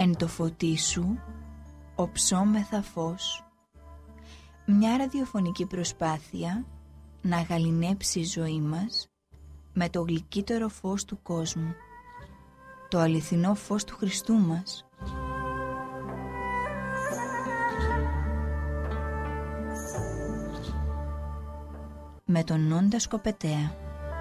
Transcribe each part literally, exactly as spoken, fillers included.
Εν το φωτί σου οψόμεθα φως. Μια ραδιοφωνική προσπάθεια να γαληνέψει η ζωή μας με το γλυκύτερο φως του κόσμου, το αληθινό φως του Χριστού μας. Με τον Νόντα Σκοπετέα.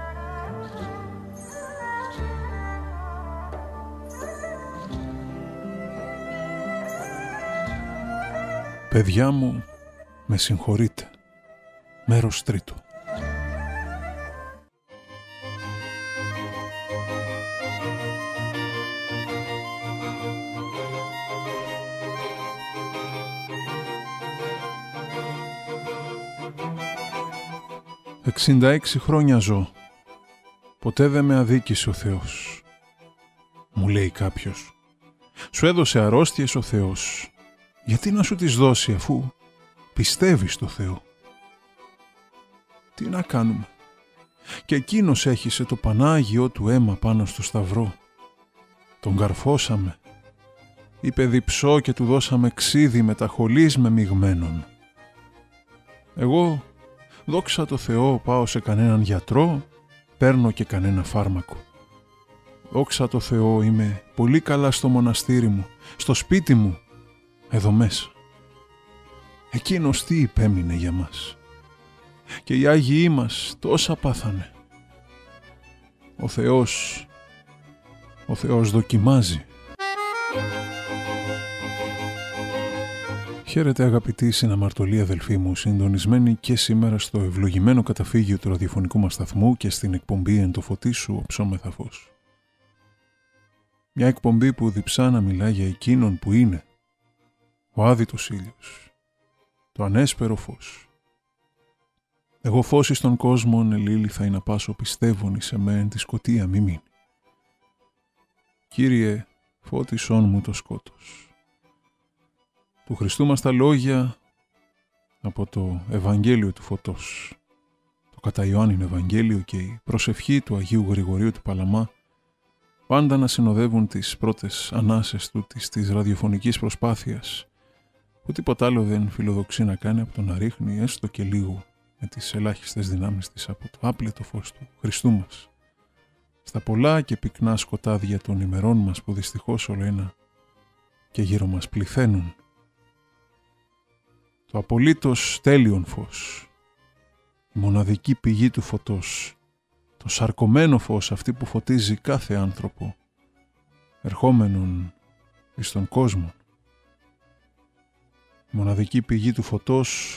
Παιδιά μου, με συγχωρείτε. Μέρος τρίτο. Εξήντα έξι χρόνια ζω. Ποτέ δεν με αδίκησε ο Θεός. Μου λέει κάποιος. Σου έδωσε αρρώστιες ο Θεός. Γιατί να σου τις δώσει αφού πιστεύεις στο Θεό? Τι να κάνουμε? Και εκείνος έχισε το Πανάγιο του αίμα πάνω στο σταυρό. Τον καρφώσαμε. Είπε διψώ και του δώσαμε ξύδι με τα χολής με μειγμένον. Εγώ, δόξα τω Θεώ, πάω σε κανέναν γιατρό, παίρνω και κανένα φάρμακο. Δόξα τω Θεώ, είμαι πολύ καλά στο μοναστήρι μου, στο σπίτι μου, εδώ μέσα. Εκείνος τι υπέμεινε για μας. Και οι Άγιοι μας τόσα πάθανε. Ο Θεός, ο Θεός δοκιμάζει. Χαίρετε αγαπητοί συναμαρτωλοί αδελφοί μου, συντονισμένοι και σήμερα στο ευλογημένο καταφύγιο του ραδιοφωνικού μας σταθμού και στην εκπομπή «Εν το φωτί σου οψόμεθα φως». Μια εκπομπή που διψά να μιλά για εκείνον που είναι ο άδειτος ήλιος, το ανέσπερο φως. Εγώ φως εις τον κόσμον ελήλυθα να πάσω πιστεύων εις εμέν τη σκοτία μη μείνει. Κύριε, φώτισόν μου το σκότος. Του Χριστού μας τα λόγια από το Ευαγγέλιο του Φωτός, το κατά Ιωάννην Ευαγγέλιο και η προσευχή του Αγίου Γρηγορίου του Παλαμά πάντα να συνοδεύουν τις πρώτες ανάσες του της, της ραδιοφωνικής προσπάθειας που τίποτα άλλο δεν φιλοδοξεί να κάνει από το να ρίχνει έστω και λίγο με τις ελάχιστες δυνάμεις της από το άπλετο φως του Χριστού μας στα πολλά και πυκνά σκοτάδια των ημερών μας που δυστυχώς όλο ένα και γύρω μας πληθαίνουν. Το απολύτως τέλειον φως, η μοναδική πηγή του φωτός, το σαρκωμένο φως, αυτή που φωτίζει κάθε άνθρωπο, ερχόμενον εις τον κόσμο. Η μοναδική πηγή του φωτός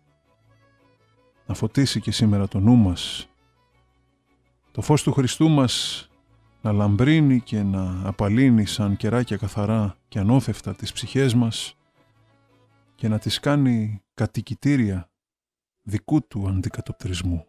να φωτίσει και σήμερα το νου μας, το φως του Χριστού μας να λαμπρύνει και να απαλύνει σαν κεράκια καθαρά και ανώθευτα τις ψυχές μας και να τις κάνει κατοικητήρια δικού του αντικατοπτρισμού.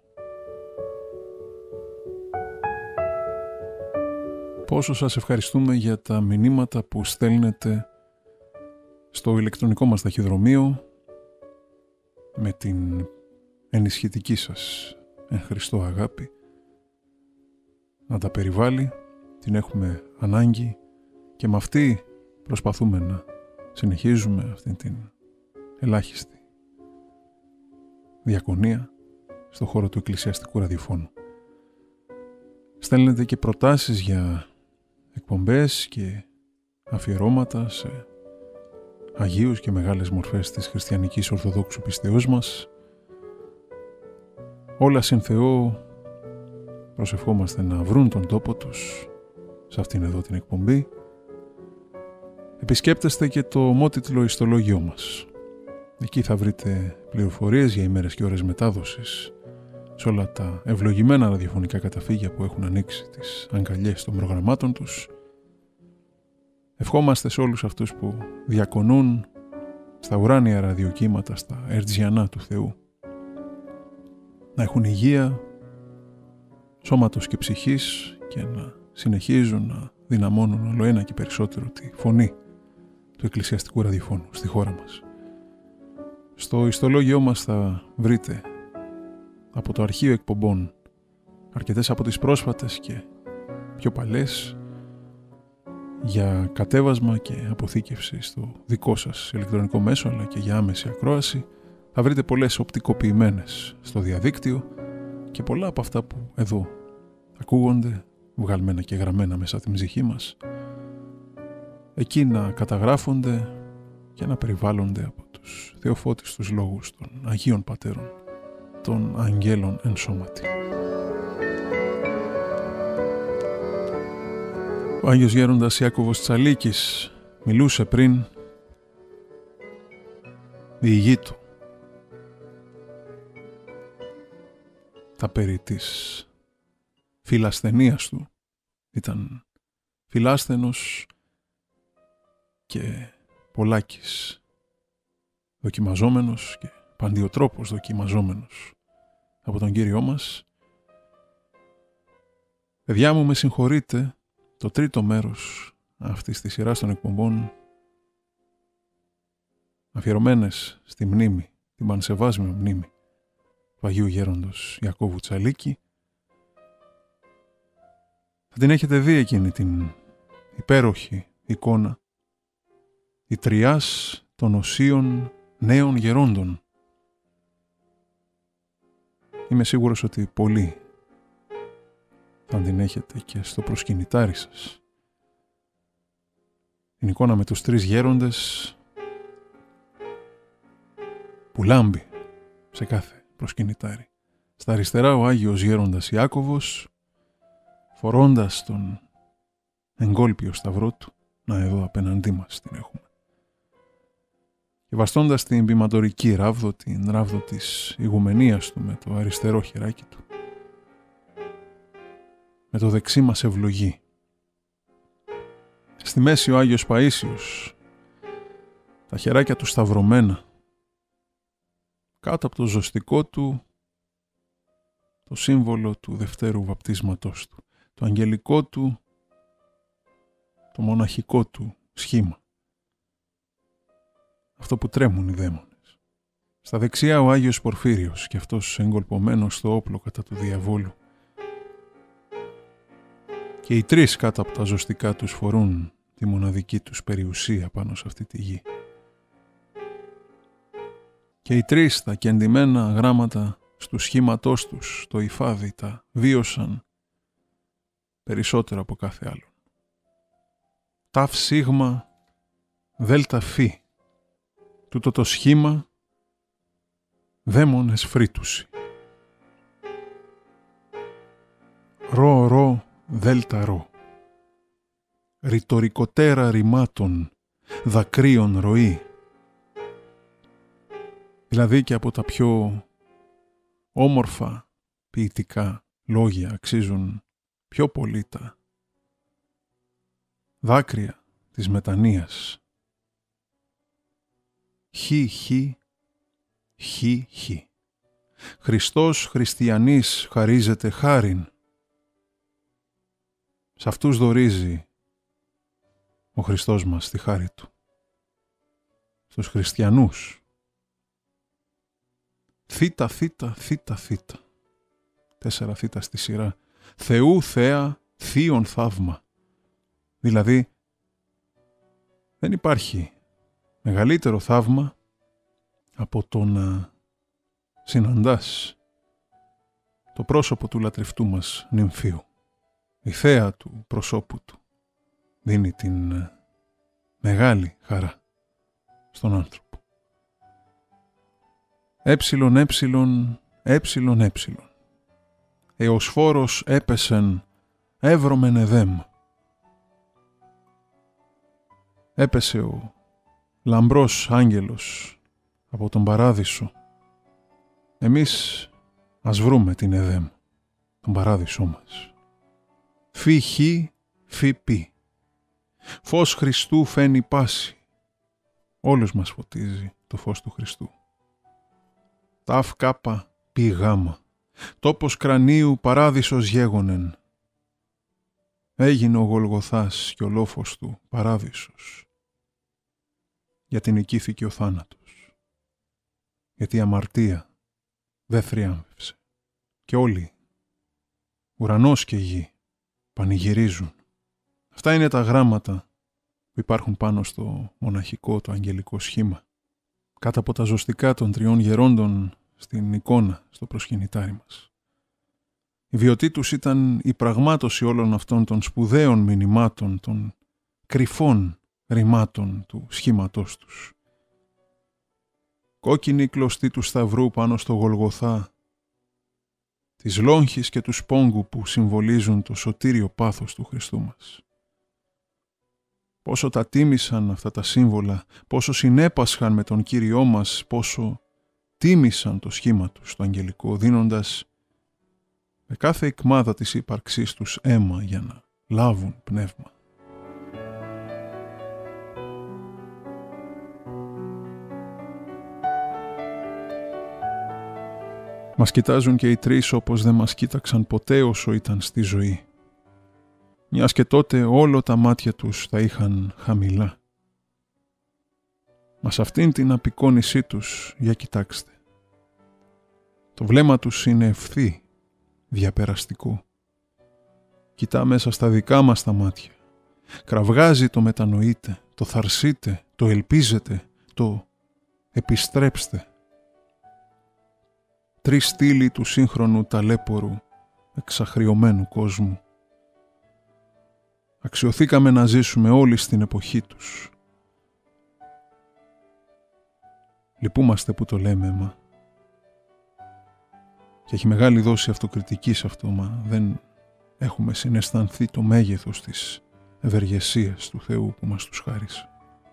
Πόσο σας ευχαριστούμε για τα μηνύματα που στέλνετε στο ηλεκτρονικό μας ταχυδρομείο με την ενισχυτική σας εν Χριστώ αγάπη να τα περιβάλλει, την έχουμε ανάγκη και με αυτή προσπαθούμε να συνεχίζουμε αυτή την ελάχιστη διακονία στον χώρο του εκκλησιαστικού ραδιοφώνου. Στέλνετε και προτάσεις για εκπομπές και αφιερώματα σε αγίους και μεγάλες μορφές της χριστιανικής ορθοδόξου πιστεώς μας. Όλα συν Θεό προσευχόμαστε να βρουν τον τόπο τους σε αυτήν εδώ την εκπομπή. Επισκέπτεστε και το ομότιτλο ιστολόγιό μας. Εκεί θα βρείτε πληροφορίες για ημέρες και ώρες μετάδοσης σε όλα τα ευλογημένα ραδιοφωνικά καταφύγια που έχουν ανοίξει τις αγκαλιές των προγραμμάτων τους. Ευχόμαστε σε όλους αυτούς που διακονούν στα ουράνια ραδιοκύματα, στα ερτζιανά του Θεού, να έχουν υγεία σώματος και ψυχής και να συνεχίζουν να δυναμώνουν όλο ένα και περισσότερο τη φωνή του εκκλησιαστικού ραδιοφώνου στη χώρα μας. Στο ιστολόγιό μας θα βρείτε από το αρχείο εκπομπών αρκετές από τις πρόσφατες και πιο παλές για κατέβασμα και αποθήκευση στο δικό σας ηλεκτρονικό μέσο, αλλά και για άμεση ακρόαση. Θα βρείτε πολλές οπτικοποιημένες στο διαδίκτυο και πολλά από αυτά που εδώ ακούγονται, βγαλμένα και γραμμένα μέσα από την ψυχή μας, εκεί να καταγράφονται και να περιβάλλονται από τους θεοφώτιστους λόγους των Αγίων Πατέρων, των Αγγέλων εν σώματι. Ο Άγιος Γέροντας Ιάκωβος Τσαλίκης μιλούσε πριν διηγεί του τα περί της φιλασθενίας του. Ήταν φιλάσθενος και πολλάκις δοκιμαζόμενος και παντιοτρόπος δοκιμαζόμενος από τον Κύριό μας. Παιδιά μου, με συγχωρείτε, το τρίτο μέρος αυτής της σειράς των εκπομπών αφιερωμένες στη μνήμη, την πανσεβάσμια μνήμη του Αγίου Γέροντος Ιακώβου Τσαλίκη, θα την έχετε δει εκείνη την υπέροχη εικόνα, η τριάς των οσίων νέων γερόντων. Είμαι σίγουρος ότι πολλοί θα την έχετε και στο προσκυνητάρι σας. Την εικόνα με τους τρεις γέροντες που λάμπει σε κάθε προσκυνητάρι. Στα αριστερά ο Άγιος Γέροντας Ιάκωβος, φορώντας τον εγκόλπιο σταυρό του, να εδώ απέναντί μας την έχουμε, και βαστώντας την ποιηματορική ράβδο, την ράβδο της ηγουμενίας του με το αριστερό χεράκι του, με το δεξί μας ευλογεί. Στη μέση ο Άγιος Παΐσιος, τα χεράκια του σταυρωμένα, κάτω από το ζωστικό του το σύμβολο του δευτέρου βαπτίσματός του, το αγγελικό του, το μοναχικό του σχήμα, αυτό που τρέμουν οι δαίμονες. Στα δεξιά ο Άγιος Πορφύριος, και αυτός εγκολπωμένος στο όπλο κατά του διαβόλου, και οι τρεις κάτω από τα ζωστικά τους φορούν τη μοναδική τους περιουσία πάνω σε αυτή τη γη. Και οι τρεις τα κεντημένα γράμματα στου σχήματός τους, το υφάδι, τα βίωσαν περισσότερο από κάθε άλλο. Ταφ σίγμα δέλτα φι. Τούτο το σχήμα δαίμονες φρύτουσι. Ρο ρο δέλτα ρο. Ρητορικοτέρα ρημάτων, δακρύων ροή. Δηλαδή και από τα πιο όμορφα ποιητικά λόγια αξίζουν πιο πολύ τα δάκρυα της μετανοίας. Χι, χι, χι, χι. Χριστός χριστιανής χαρίζεται χάριν. Σε αυτούς δωρίζει ο Χριστός μας τη χάρη του. Στους χριστιανούς. Θήτα, θήτα, θήτα, θήτα. Τέσσερα θήτα στη σειρά. Θεού, θέα, θείον θαύμα. Δηλαδή, δεν υπάρχει μεγαλύτερο θαύμα από το να συναντάς το πρόσωπο του λατρευτού μας νυμφίου. Η θέα του προσώπου του δίνει την μεγάλη χαρά στον άνθρωπο. Έψιλον, έψιλον, έψιλον, έψιλον. Εος φόρος έπεσεν, εύρωμεν εδέμ. Έπεσε ο λαμπρός άγγελος από τον παράδεισο. Εμείς ας βρούμε την εδέμ, τον παράδεισό μας. Φι χι, φι πι. Φως Χριστού φαίνει πάση. Όλους μας φωτίζει το φως του Χριστού. Ταφ κάπα πι γάμα. Τόπος κρανίου παράδεισος γέγονεν. Έγινε ο Γολγοθάς και ο λόφος του παράδεισος. Γιατί νικήθηκε ο θάνατος. Γιατί η αμαρτία δεν θριάμβευσε. Και όλοι, ουρανός και γη, πανηγυρίζουν. Αυτά είναι τα γράμματα που υπάρχουν πάνω στο μοναχικό, το αγγελικό σχήμα, κάτω από τα ζωστικά των τριών γερόντων στην εικόνα στο προσκυνητάρι μας. Η βιωτή τους ήταν η πραγμάτωση όλων αυτών των σπουδαίων μηνυμάτων, των κρυφών ρημάτων του σχήματός τους. Κόκκινη κλωστή του σταυρού πάνω στο Γολγοθά, της λόγχης και του σπόγκου που συμβολίζουν το σωτήριο πάθος του Χριστού μας. Πόσο τα τίμησαν αυτά τα σύμβολα, πόσο συνέπασχαν με τον Κύριό μας, πόσο τίμησαν το σχήμα τους το αγγελικό, δίνοντας με κάθε εκμάδα της ύπαρξής τους αίμα για να λάβουν πνεύμα. Μας κοιτάζουν και οι τρεις όπως δεν μας κοίταξαν ποτέ όσο ήταν στη ζωή. Μιας και τότε όλο τα μάτια τους τα είχαν χαμηλά. Μα σε αυτήν την απεικόνισή τους, για κοιτάξτε. Το βλέμμα τους είναι ευθύ, διαπεραστικό. Κοιτά μέσα στα δικά μας τα μάτια. Κραυγάζει το μετανοείτε, το θαρσείτε, το ελπίζετε, το επιστρέψτε. Τρεις στήλοι του σύγχρονου ταλέπορου, εξαχριωμένου κόσμου. Αξιωθήκαμε να ζήσουμε όλοι στην εποχή τους. Λυπούμαστε που το λέμε, μα. Και έχει μεγάλη δόση αυτοκριτική σε αυτό, μα δεν έχουμε συναισθανθεί το μέγεθος της ευεργεσίας του Θεού που μας τους χάρισε.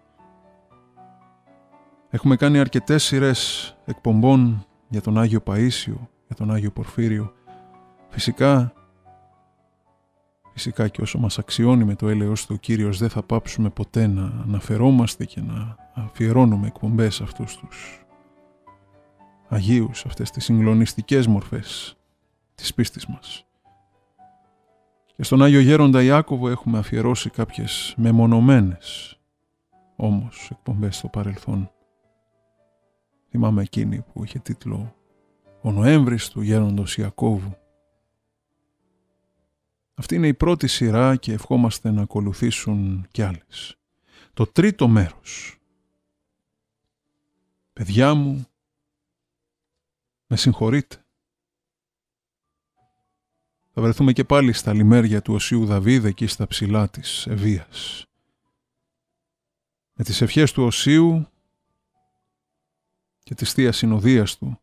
Έχουμε κάνει αρκετές σειρές εκπομπών για τον Άγιο Παΐσιο, για τον Άγιο Πορφύριο. Φυσικά, φυσικά και όσο μας αξιώνει με το έλεος του ο Κύριος, δεν θα πάψουμε ποτέ να αναφερόμαστε και να αφιερώνουμε εκπομπές σε αυτούς τους Αγίους, αυτές τις συγκλονιστικές μορφές της πίστης μας. Και στον Άγιο Γέροντα Ιάκωβο έχουμε αφιερώσει κάποιες μεμονωμένες όμως εκπομπές στο παρελθόν. Θυμάμαι εκείνη που είχε τίτλο «Ο Νοέμβρης του Γέροντος Ιακώβου». Αυτή είναι η πρώτη σειρά και ευχόμαστε να ακολουθήσουν κι άλλες. Το τρίτο μέρος. Παιδιά μου, με συγχωρείτε. Θα βρεθούμε και πάλι στα λιμέρια του Οσίου Δαβίδ, εκεί στα ψηλά της Ευβίας. Με τις ευχές του Οσίου και της Θείας Συνοδείας του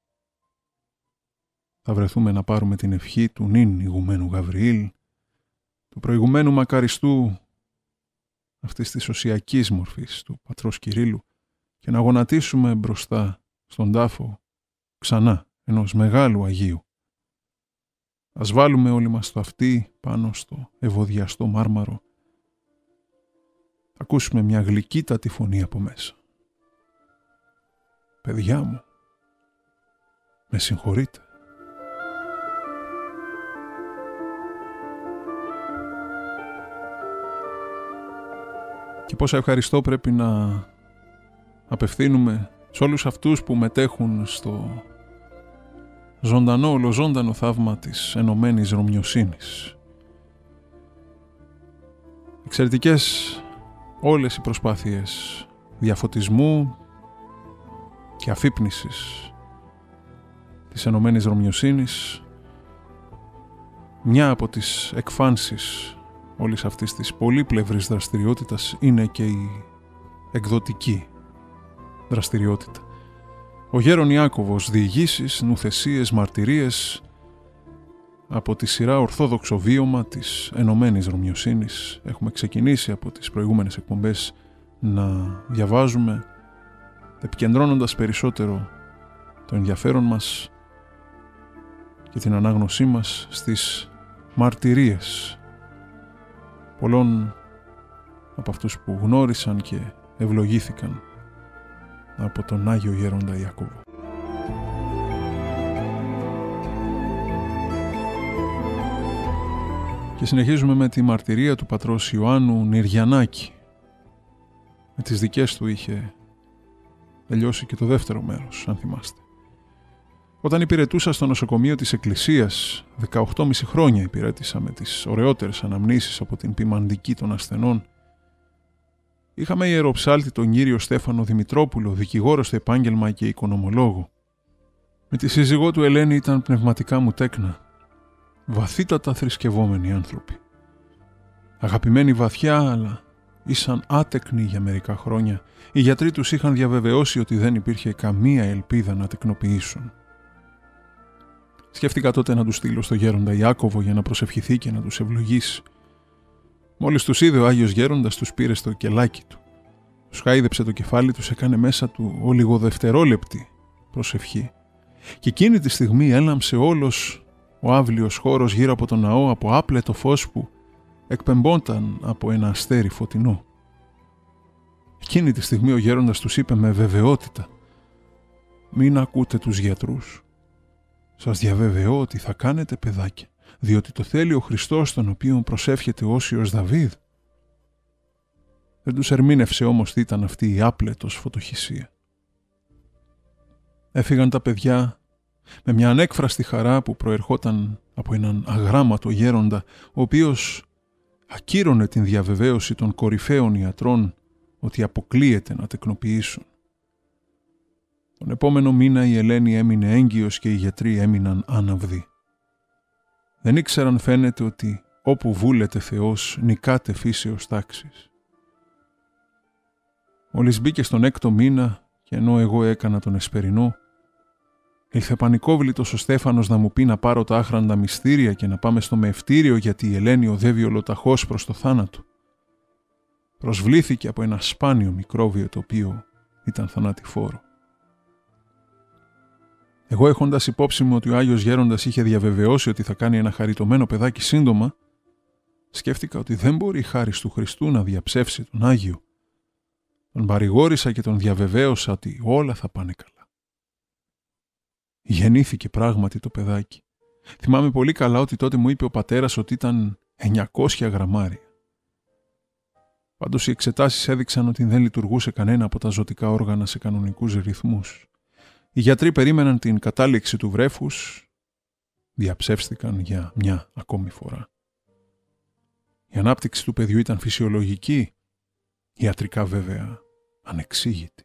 θα βρεθούμε να πάρουμε την ευχή του νυν ηγουμένου Γαβριήλ, του προηγουμένου μακαριστού αυτής της οσιακής μορφής του πατρός Κυρίλλου και να γονατίσουμε μπροστά στον τάφο ξανά ενός μεγάλου Αγίου. Ας βάλουμε όλοι μας το αυτί πάνω στο ευωδιαστό μάρμαρο. Θα ακούσουμε μια γλυκύτατη φωνή από μέσα. Παιδιά μου, με συγχωρείτε. Και πόσα ευχαριστώ πρέπει να απευθύνουμε σε όλους αυτούς που μετέχουν στο ζωντανό, ολοζώντανο θαύμα της ενωμένης Ρωμιοσύνης. Εξαιρετικές όλες οι προσπάθειες διαφωτισμού και αφύπνισης της ενωμένης Ρωμιοσύνης. Μια από τις εκφάνσεις όλης αυτής της πολύπλευρης δραστηριότητας είναι και η εκδοτική δραστηριότητα. Ο Γέρον Ιάκωβος, διηγήσεις, νουθεσίες, μαρτυρίες από τη σειρά Ορθόδοξο Βίωμα της Ενωμένης Ρωμιοσύνης. Έχουμε ξεκινήσει από τις προηγούμενες εκπομπές να διαβάζουμε, επικεντρώνοντας περισσότερο το ενδιαφέρον μας και την ανάγνωσή μας στις μαρτυρίες πολλών από αυτούς που γνώρισαν και ευλογήθηκαν από τον Άγιο Γέροντα Ιακώβο. Και συνεχίζουμε με τη μαρτυρία του πατρός Ιωάννου Νηριανάκη. Με τις δικές του είχε τελειώσει και το δεύτερο μέρος, αν θυμάστε. Όταν υπηρετούσα στο νοσοκομείο της Εκκλησίας, δεκαοκτώ και μισό χρόνια υπηρέτησα με τις ωραιότερες αναμνήσεις από την ποιμαντική των ασθενών, Είχαμε ιεροψάλτη τον κύριο Στέφανο Δημητρόπουλο, δικηγόρο στο επάγγελμα και οικονομολόγο. Με τη σύζυγό του Ελένη ήταν πνευματικά μου τέκνα. Βαθύτατα θρησκευόμενοι άνθρωποι. Αγαπημένοι βαθιά, αλλά ήσαν άτεκνοι για μερικά χρόνια. Οι γιατροί τους είχαν διαβεβαιώσει ότι δεν υπήρχε καμία ελπίδα να τεκνοποιήσουν. Σκέφτηκα τότε να τους στείλω στο γέροντα Ιάκωβο για να προσευχηθεί και να τους ευλογήσει. Μόλις τους είδε ο Άγιος Γέροντας, τους πήρε στο κελάκι του. Τους χάιδεψε το κεφάλι, τους έκανε μέσα του ολιγοδευτερόλεπτη προσευχή. Και εκείνη τη στιγμή έλαμψε όλος ο άβλιος χώρος γύρω από τον ναό από άπλετο φως που εκπεμπόταν από ένα αστέρι φωτεινό. Εκείνη τη στιγμή ο γέροντας τους είπε με βεβαιότητα: «Μην ακούτε τους γιατρούς. Σας διαβεβαιώ ότι θα κάνετε παιδάκια, διότι το θέλει ο Χριστός, τον οποίον προσεύχεται ο Όσιος Δαβίδ». Δεν τους ερμήνευσε όμως τι ήταν αυτή η άπλετος φωτοχυσία. Έφυγαν τα παιδιά με μια ανέκφραστη χαρά που προερχόταν από έναν αγράμματο γέροντα, ο οποίος ακύρωνε την διαβεβαίωση των κορυφαίων ιατρών ότι αποκλείεται να τεκνοποιήσουν. Τον επόμενο μήνα η Ελένη έμεινε έγκυος και οι γιατροί έμειναν άναυδοι. Δεν ήξεραν, φαίνεται, ότι όπου βούλεται Θεός νικάται φύσεως τάξης. Μόλις μπήκε στον έκτο μήνα και ενώ εγώ έκανα τον εσπερινό, ήλθε πανικόβλητος ο Στέφανος να μου πει να πάρω τα άχραντα μυστήρια και να πάμε στο μευτήριο, γιατί η Ελένη οδεύει ολοταχώς προς το θάνατο. Προσβλήθηκε από ένα σπάνιο μικρόβιο το οποίο ήταν θανατηφόρο. Εγώ, έχοντας υπόψη μου ότι ο Άγιος Γέροντας είχε διαβεβαιώσει ότι θα κάνει ένα χαριτωμένο παιδάκι σύντομα, σκέφτηκα ότι δεν μπορεί η χάρις του Χριστού να διαψεύσει τον Άγιο. Τον παρηγόρησα και τον διαβεβαίωσα ότι όλα θα πάνε καλά. Γεννήθηκε πράγματι το παιδάκι. Θυμάμαι πολύ καλά ότι τότε μου είπε ο πατέρας ότι ήταν εννιακόσια γραμμάρια. Πάντως οι εξετάσεις έδειξαν ότι δεν λειτουργούσε κανένα από τα ζωτικά όργανα σε κανονικούς ρυθμούς. Οι γιατροί περίμεναν την κατάληξη του βρέφους, διαψεύστηκαν για μια ακόμη φορά. Η ανάπτυξη του παιδιού ήταν φυσιολογική, ιατρικά βέβαια ανεξήγητη.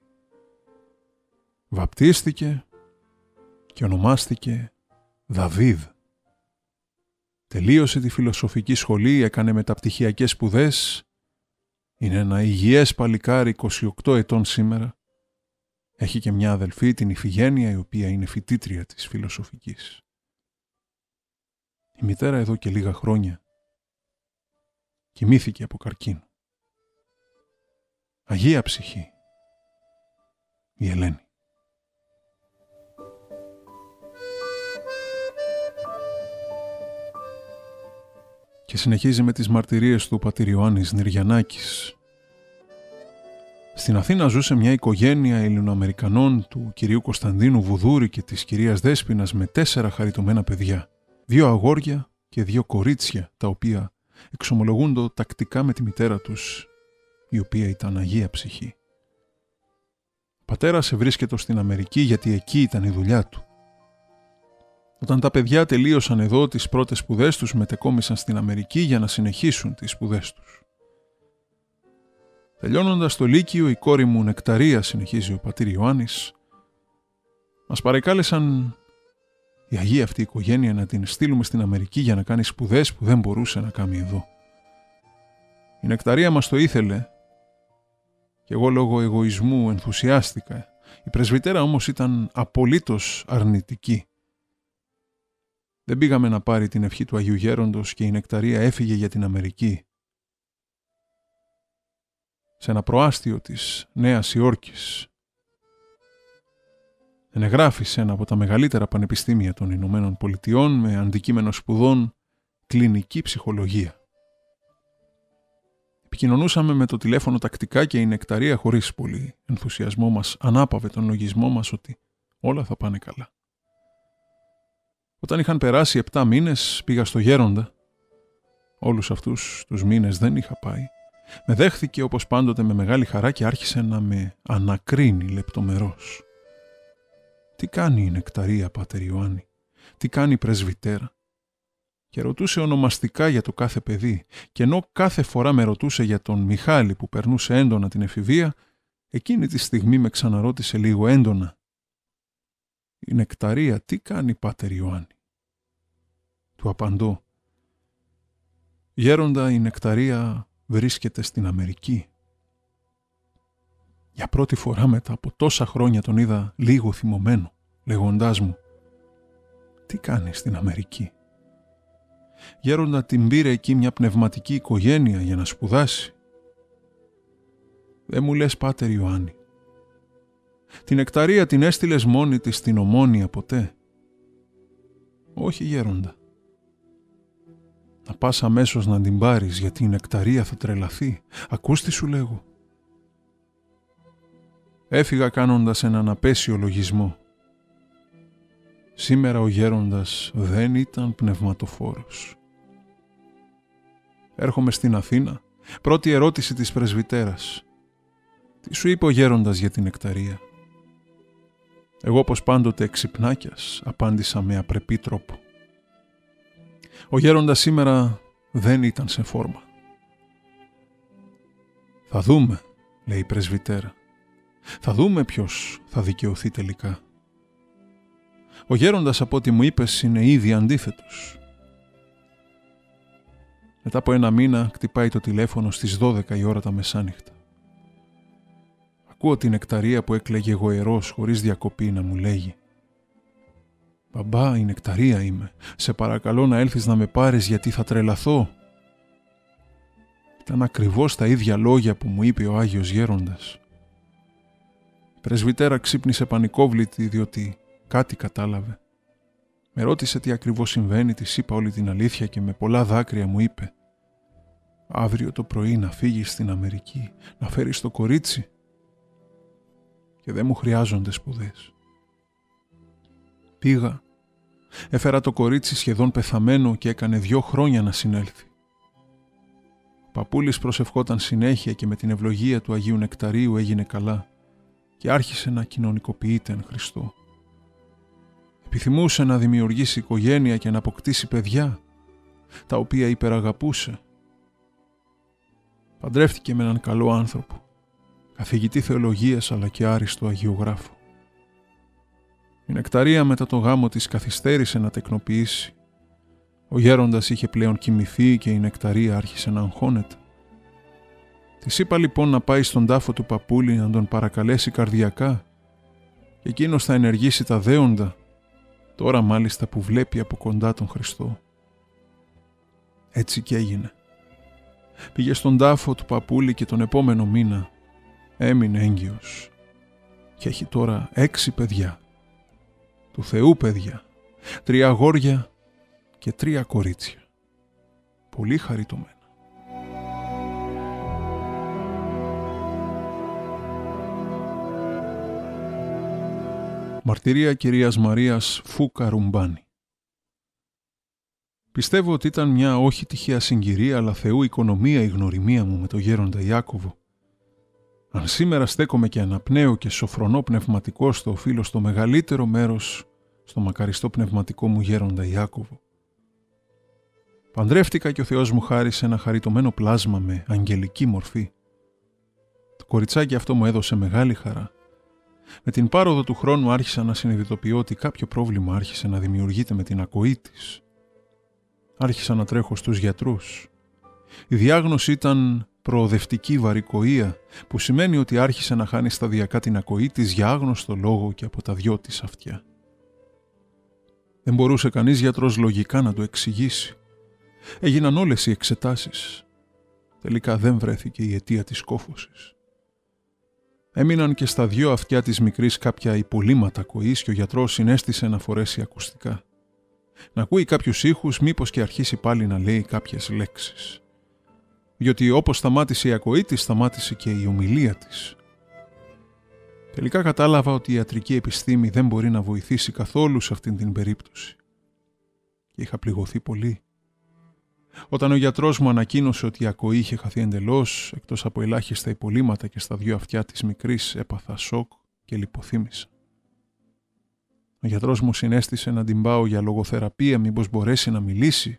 Βαπτίστηκε και ονομάστηκε Δαβίδ. Τελείωσε τη φιλοσοφική σχολή, έκανε μεταπτυχιακές σπουδές, είναι ένα υγιές παλικάρι είκοσι οκτώ ετών σήμερα. Έχει και μια αδελφή, την Ιφηγένεια, η οποία είναι φοιτήτρια της φιλοσοφικής. Η μητέρα εδώ και λίγα χρόνια κοιμήθηκε από καρκίνο. Αγία ψυχή, η Ελένη. Και συνεχίζει με τις μαρτυρίες του πατήρ Ιωάννης Νηριανάκης. Στην Αθήνα ζούσε μια οικογένεια Ελληνοαμερικανών, του κυρίου Κωνσταντίνου Βουδούρη και της κυρίας Δέσποινας, με τέσσερα χαριτωμένα παιδιά, δύο αγόρια και δύο κορίτσια, τα οποία εξομολογούνται τακτικά με τη μητέρα τους, η οποία ήταν Αγία ψυχή. Ο πατέρας ευρίσκεται στην Αμερική γιατί εκεί ήταν η δουλειά του. Όταν τα παιδιά τελείωσαν εδώ τις πρώτες σπουδές τους, μετεκόμισαν στην Αμερική για να συνεχίσουν τις σπουδές τους. Τελειώνοντας το Λύκειο, η κόρη μου Νεκταρία, συνεχίζει ο πατήρ Ιωάννης, μας παρεκάλεσαν η Αγία αυτή η οικογένεια να την στείλουμε στην Αμερική για να κάνει σπουδές που δεν μπορούσε να κάνει εδώ. Η Νεκταρία μας το ήθελε και εγώ λόγω εγωισμού ενθουσιάστηκα. Η πρεσβυτέρα όμως ήταν απολύτως αρνητική. Δεν πήγαμε να πάρει την ευχή του Αγίου Γέροντος και η Νεκταρία έφυγε για την Αμερική. Σε ένα προάστιο της Νέας Υόρκης. Ενεγράφει σε ένα από τα μεγαλύτερα πανεπιστήμια των Ηνωμένων Πολιτειών με αντικείμενο σπουδών κλινική ψυχολογία. Επικοινωνούσαμε με το τηλέφωνο τακτικά και η Νεκταρία, χωρίς πολύ ενθουσιασμό, μας ανάπαυε τον λογισμό μας ότι όλα θα πάνε καλά. Όταν είχαν περάσει επτά μήνες πήγα στο Γέροντα. Όλους αυτούς τους μήνες δεν είχα πάει. Με δέχθηκε όπως πάντοτε με μεγάλη χαρά και άρχισε να με ανακρίνει λεπτομερώς. Τι κάνει η Νεκταρία, πάτερ Ιωάννη? Τι κάνει η πρεσβυτέρα? και ρωτούσε ονομαστικά για το κάθε παιδί, και ενώ κάθε φορά με ρωτούσε για τον Μιχάλη που περνούσε έντονα την εφηβεία, εκείνη τη στιγμή με ξαναρώτησε λίγο έντονα: «Η Νεκταρία τι κάνει, Πάτερ Ιωάννη?» Του απαντώ: «Γέροντα, η Νεκταρία βρίσκεται στην Αμερική». Για πρώτη φορά μετά από τόσα χρόνια τον είδα λίγο θυμωμένο, λέγοντάς μου: «Τι κάνει στην Αμερική?» «Γέροντα, την πήρε εκεί μια πνευματική οικογένεια για να σπουδάσει». «Δεν μου λες, Πάτερ Ιωάννη, την Νεκταρία την έστειλες μόνη της στην Ομόνια ποτέ?» «Όχι, γέροντα». «Να πας αμέσως να την πάρεις, γιατί η Νεκταρία θα τρελαθεί. Ακούς τι σου λέγω». Έφυγα κάνοντας έναν απέσιο λογισμό. Σήμερα ο γέροντας δεν ήταν πνευματοφόρος. Έρχομαι στην Αθήνα, πρώτη ερώτηση της πρεσβυτέρας: «Τι σου είπε ο γέροντας για την Νεκταρία?» Εγώ, πως πάντοτε εξυπνάκιας, απάντησα με απρεπή τρόπο: «Ο γέροντας σήμερα δεν ήταν σε φόρμα». «Θα δούμε», λέει η πρεσβυτέρα. «Θα δούμε ποιος θα δικαιωθεί τελικά. Ο γέροντας, από ό,τι μου είπες, είναι ήδη αντίθετος». Μετά από ένα μήνα χτυπάει το τηλέφωνο στις δώδεκα η ώρα τα μεσάνυχτα. Ακούω την Νεκταρία που έκλαιγε γοερός χωρίς διακοπή να μου λέγει: «Μπαμπά, η Νεκταρία είμαι. Σε παρακαλώ να έλθεις να με πάρεις, γιατί θα τρελαθώ». Ήταν ακριβώς τα ίδια λόγια που μου είπε ο Άγιος Γέροντας. Η πρεσβυτέρα ξύπνησε πανικόβλητη, διότι κάτι κατάλαβε. Με ρώτησε τι ακριβώς συμβαίνει, της είπα όλη την αλήθεια και με πολλά δάκρυα μου είπε: «Αύριο το πρωί να φύγεις στην Αμερική, να φέρεις το κορίτσι». Και δεν μου χρειάζονται σπουδές. Πήγα, έφερα το κορίτσι σχεδόν πεθαμένο και έκανε δυο χρόνια να συνέλθει. Ο παππούλης προσευχόταν συνέχεια και με την ευλογία του Αγίου Νεκταρίου έγινε καλά και άρχισε να κοινωνικοποιείται εν Χριστώ. Επιθυμούσε να δημιουργήσει οικογένεια και να αποκτήσει παιδιά, τα οποία υπεραγαπούσε. Παντρεύτηκε με έναν καλό άνθρωπο, καθηγητή θεολογίας αλλά και άριστο αγιογράφο. Η Νεκταρία μετά το γάμο της καθυστέρησε να τεκνοποιήσει. Ο γέροντας είχε πλέον κοιμηθεί και η Νεκταρία άρχισε να αγχώνεται. Της είπα λοιπόν να πάει στον τάφο του παππούλη να τον παρακαλέσει καρδιακά και εκείνος θα ενεργήσει τα δέοντα, τώρα μάλιστα που βλέπει από κοντά τον Χριστό. Έτσι και έγινε. Πήγε στον τάφο του παππούλη και τον επόμενο μήνα έμεινε έγκυος και έχει τώρα έξι παιδιά, του Θεού παιδιά, τρία αγόρια και τρία κορίτσια. Πολύ χαριτωμένα. Μαρτυρία κυρίας Μαρίας Φούκα Ρουμπάνη. Πιστεύω ότι ήταν μια όχι τυχαία συγκυρία, αλλά Θεού οικονομία η γνωριμία μου με το γέροντα Ιάκωβο. Αν σήμερα στέκομαι και αναπνέω και σοφρονώ πνευματικό, στο οφείλω στο μεγαλύτερο μέρος στο μακαριστό πνευματικό μου γέροντα Ιάκωβο. Παντρεύτηκα και ο Θεός μου χάρισε ένα χαριτωμένο πλάσμα με αγγελική μορφή. Το κοριτσάκι αυτό μου έδωσε μεγάλη χαρά. Με την πάροδο του χρόνου άρχισα να συνειδητοποιώ ότι κάποιο πρόβλημα άρχισε να δημιουργείται με την ακοή της. Άρχισα να τρέχω στους γιατρούς. Η διάγνωση ήταν προοδευτική βαρικοεία, που σημαίνει ότι άρχισε να χάνει σταδιακά την ακοή της για άγνωστο λόγο και από τα δυο της αυτιά. Δεν μπορούσε κανείς γιατρός λογικά να το εξηγήσει. Έγιναν όλες οι εξετάσεις. Τελικά δεν βρέθηκε η αιτία της κόφωσης. Έμειναν και στα δυο αυτιά της μικρής κάποια υπολείμματα ακοής και ο γιατρός συνέστησε να φορέσει ακουστικά. Να ακούει κάποιους ήχους, μήπως και αρχίσει πάλι να λέει κάποιες λέξεις. Διότι όπως σταμάτησε η ακοή της, σταμάτησε και η ομιλία της. Τελικά κατάλαβα ότι η ιατρική επιστήμη δεν μπορεί να βοηθήσει καθόλου σε αυτήν την περίπτωση. Και είχα πληγωθεί πολύ. Όταν ο γιατρός μου ανακοίνωσε ότι η ακοή είχε χαθεί εντελώς, εκτός από ελάχιστα υπολείμματα και στα δυο αυτιά της μικρής, έπαθα σοκ και λιποθύμησα. Ο γιατρός μου συνέστησε να την πάω για λογοθεραπεία, μήπως μπορέσει να μιλήσει,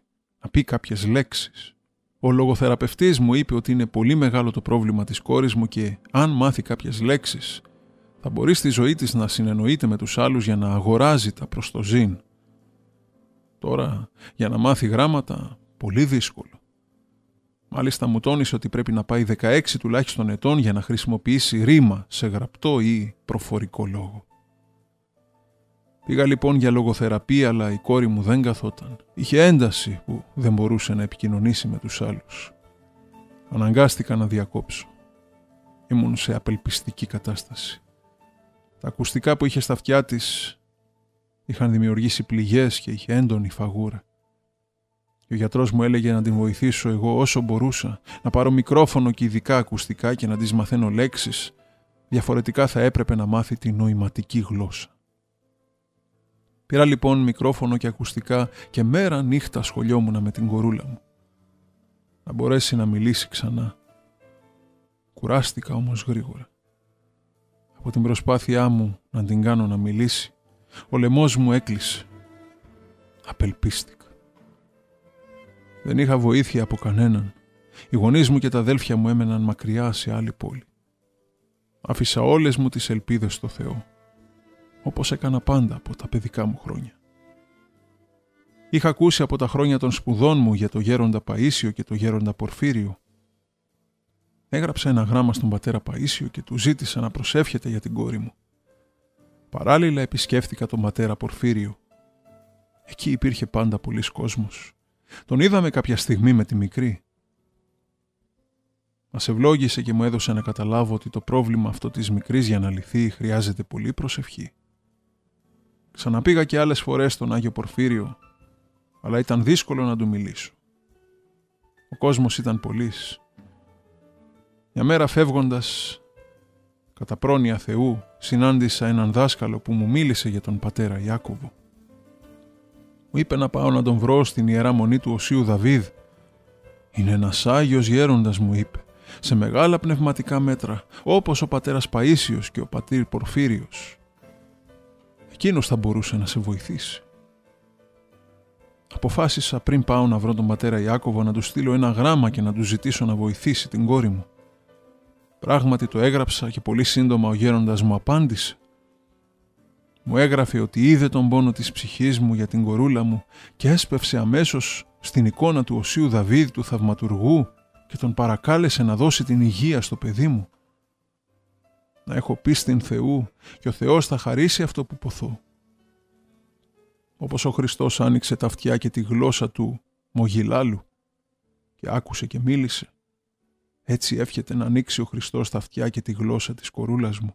να πει κάποιες λέξεις. Ο λογοθεραπευτής μου είπε ότι είναι πολύ μεγάλο το πρόβλημα της κόρης μου και αν μάθει κάποιες λέξεις θα μπορεί στη ζωή της να συνεννοείται με τους άλλους για να αγοράζει τα προς το ζήν. Τώρα για να μάθει γράμματα πολύ δύσκολο. Μάλιστα μου τόνισε ότι πρέπει να πάει δεκαέξι τουλάχιστον ετών για να χρησιμοποιήσει ρήμα σε γραπτό ή προφορικό λόγο. Πήγα λοιπόν για λογοθεραπεία, αλλά η κόρη μου δεν καθόταν. Είχε ένταση που δεν μπορούσε να επικοινωνήσει με τους άλλους. Αναγκάστηκα να διακόψω. Ήμουν σε απελπιστική κατάσταση. Τα ακουστικά που είχε στα αυτιά της είχαν δημιουργήσει πληγές και είχε έντονη φαγούρα. Και ο γιατρός μου έλεγε να την βοηθήσω εγώ όσο μπορούσα, να πάρω μικρόφωνο και ειδικά ακουστικά και να της μαθαίνω λέξεις, διαφορετικά θα έπρεπε να μάθει τη νοηματική γλώσσα. Πήρα λοιπόν μικρόφωνο και ακουστικά και μέρα νύχτα ασχολιόμουν με την κορούλα μου. Να μπορέσει να μιλήσει ξανά. Κουράστηκα όμως γρήγορα. Από την προσπάθειά μου να την κάνω να μιλήσει, ο λαιμός μου έκλεισε. Απελπίστηκα. Δεν είχα βοήθεια από κανέναν. Οι γονείς μου και τα αδέλφια μου έμεναν μακριά σε άλλη πόλη. Άφησα όλες μου τις ελπίδες στο Θεό, όπως έκανα πάντα από τα παιδικά μου χρόνια. Είχα ακούσει από τα χρόνια των σπουδών μου για το γέροντα Παΐσιο και το γέροντα Πορφύριο. Έγραψα ένα γράμμα στον πατέρα Παΐσιο και του ζήτησα να προσεύχεται για την κόρη μου. Παράλληλα επισκέφθηκα τον πατέρα Πορφύριο. Εκεί υπήρχε πάντα πολύς κόσμος. Τον είδαμε κάποια στιγμή με τη μικρή. Μας ευλόγησε και μου έδωσε να καταλάβω ότι το πρόβλημα αυτό της μικρής για να λυθεί χρειάζεται πολύ προσευχή. Ξαναπήγα και άλλες φορές στον Άγιο Πορφύριο, αλλά ήταν δύσκολο να του μιλήσω. Ο κόσμος ήταν πολύς. Μια μέρα φεύγοντας, κατά πρόνοια Θεού, συνάντησα έναν δάσκαλο που μου μίλησε για τον πατέρα Ιάκωβο. Μου είπε να πάω να τον βρω στην Ιερά Μονή του Οσίου Δαβίδ. Είναι ένας Άγιος γέροντας, μου είπε, σε μεγάλα πνευματικά μέτρα, όπως ο πατέρας Παΐσιος και ο πατήρ Πορφύριος. Εκείνος θα μπορούσε να σε βοηθήσει. Αποφάσισα πριν πάω να βρω τον πατέρα Ιάκωβο να του στείλω ένα γράμμα και να του ζητήσω να βοηθήσει την κόρη μου. Πράγματι το έγραψα και πολύ σύντομα ο γέροντας μου απάντησε. Μου έγραφε ότι είδε τον πόνο της ψυχής μου για την κορούλα μου και έσπευσε αμέσως στην εικόνα του Οσίου Δαβίδ του Θαυματουργού και τον παρακάλεσε να δώσει την υγεία στο παιδί μου. Να έχω πίστην Θεού και ο Θεός θα χαρίσει αυτό που ποθώ. Όπως ο Χριστός άνοιξε τα αυτιά και τη γλώσσα του Μογιλάλου και άκουσε και μίλησε, έτσι εύχεται να ανοίξει ο Χριστός τα αυτιά και τη γλώσσα της κορούλας μου.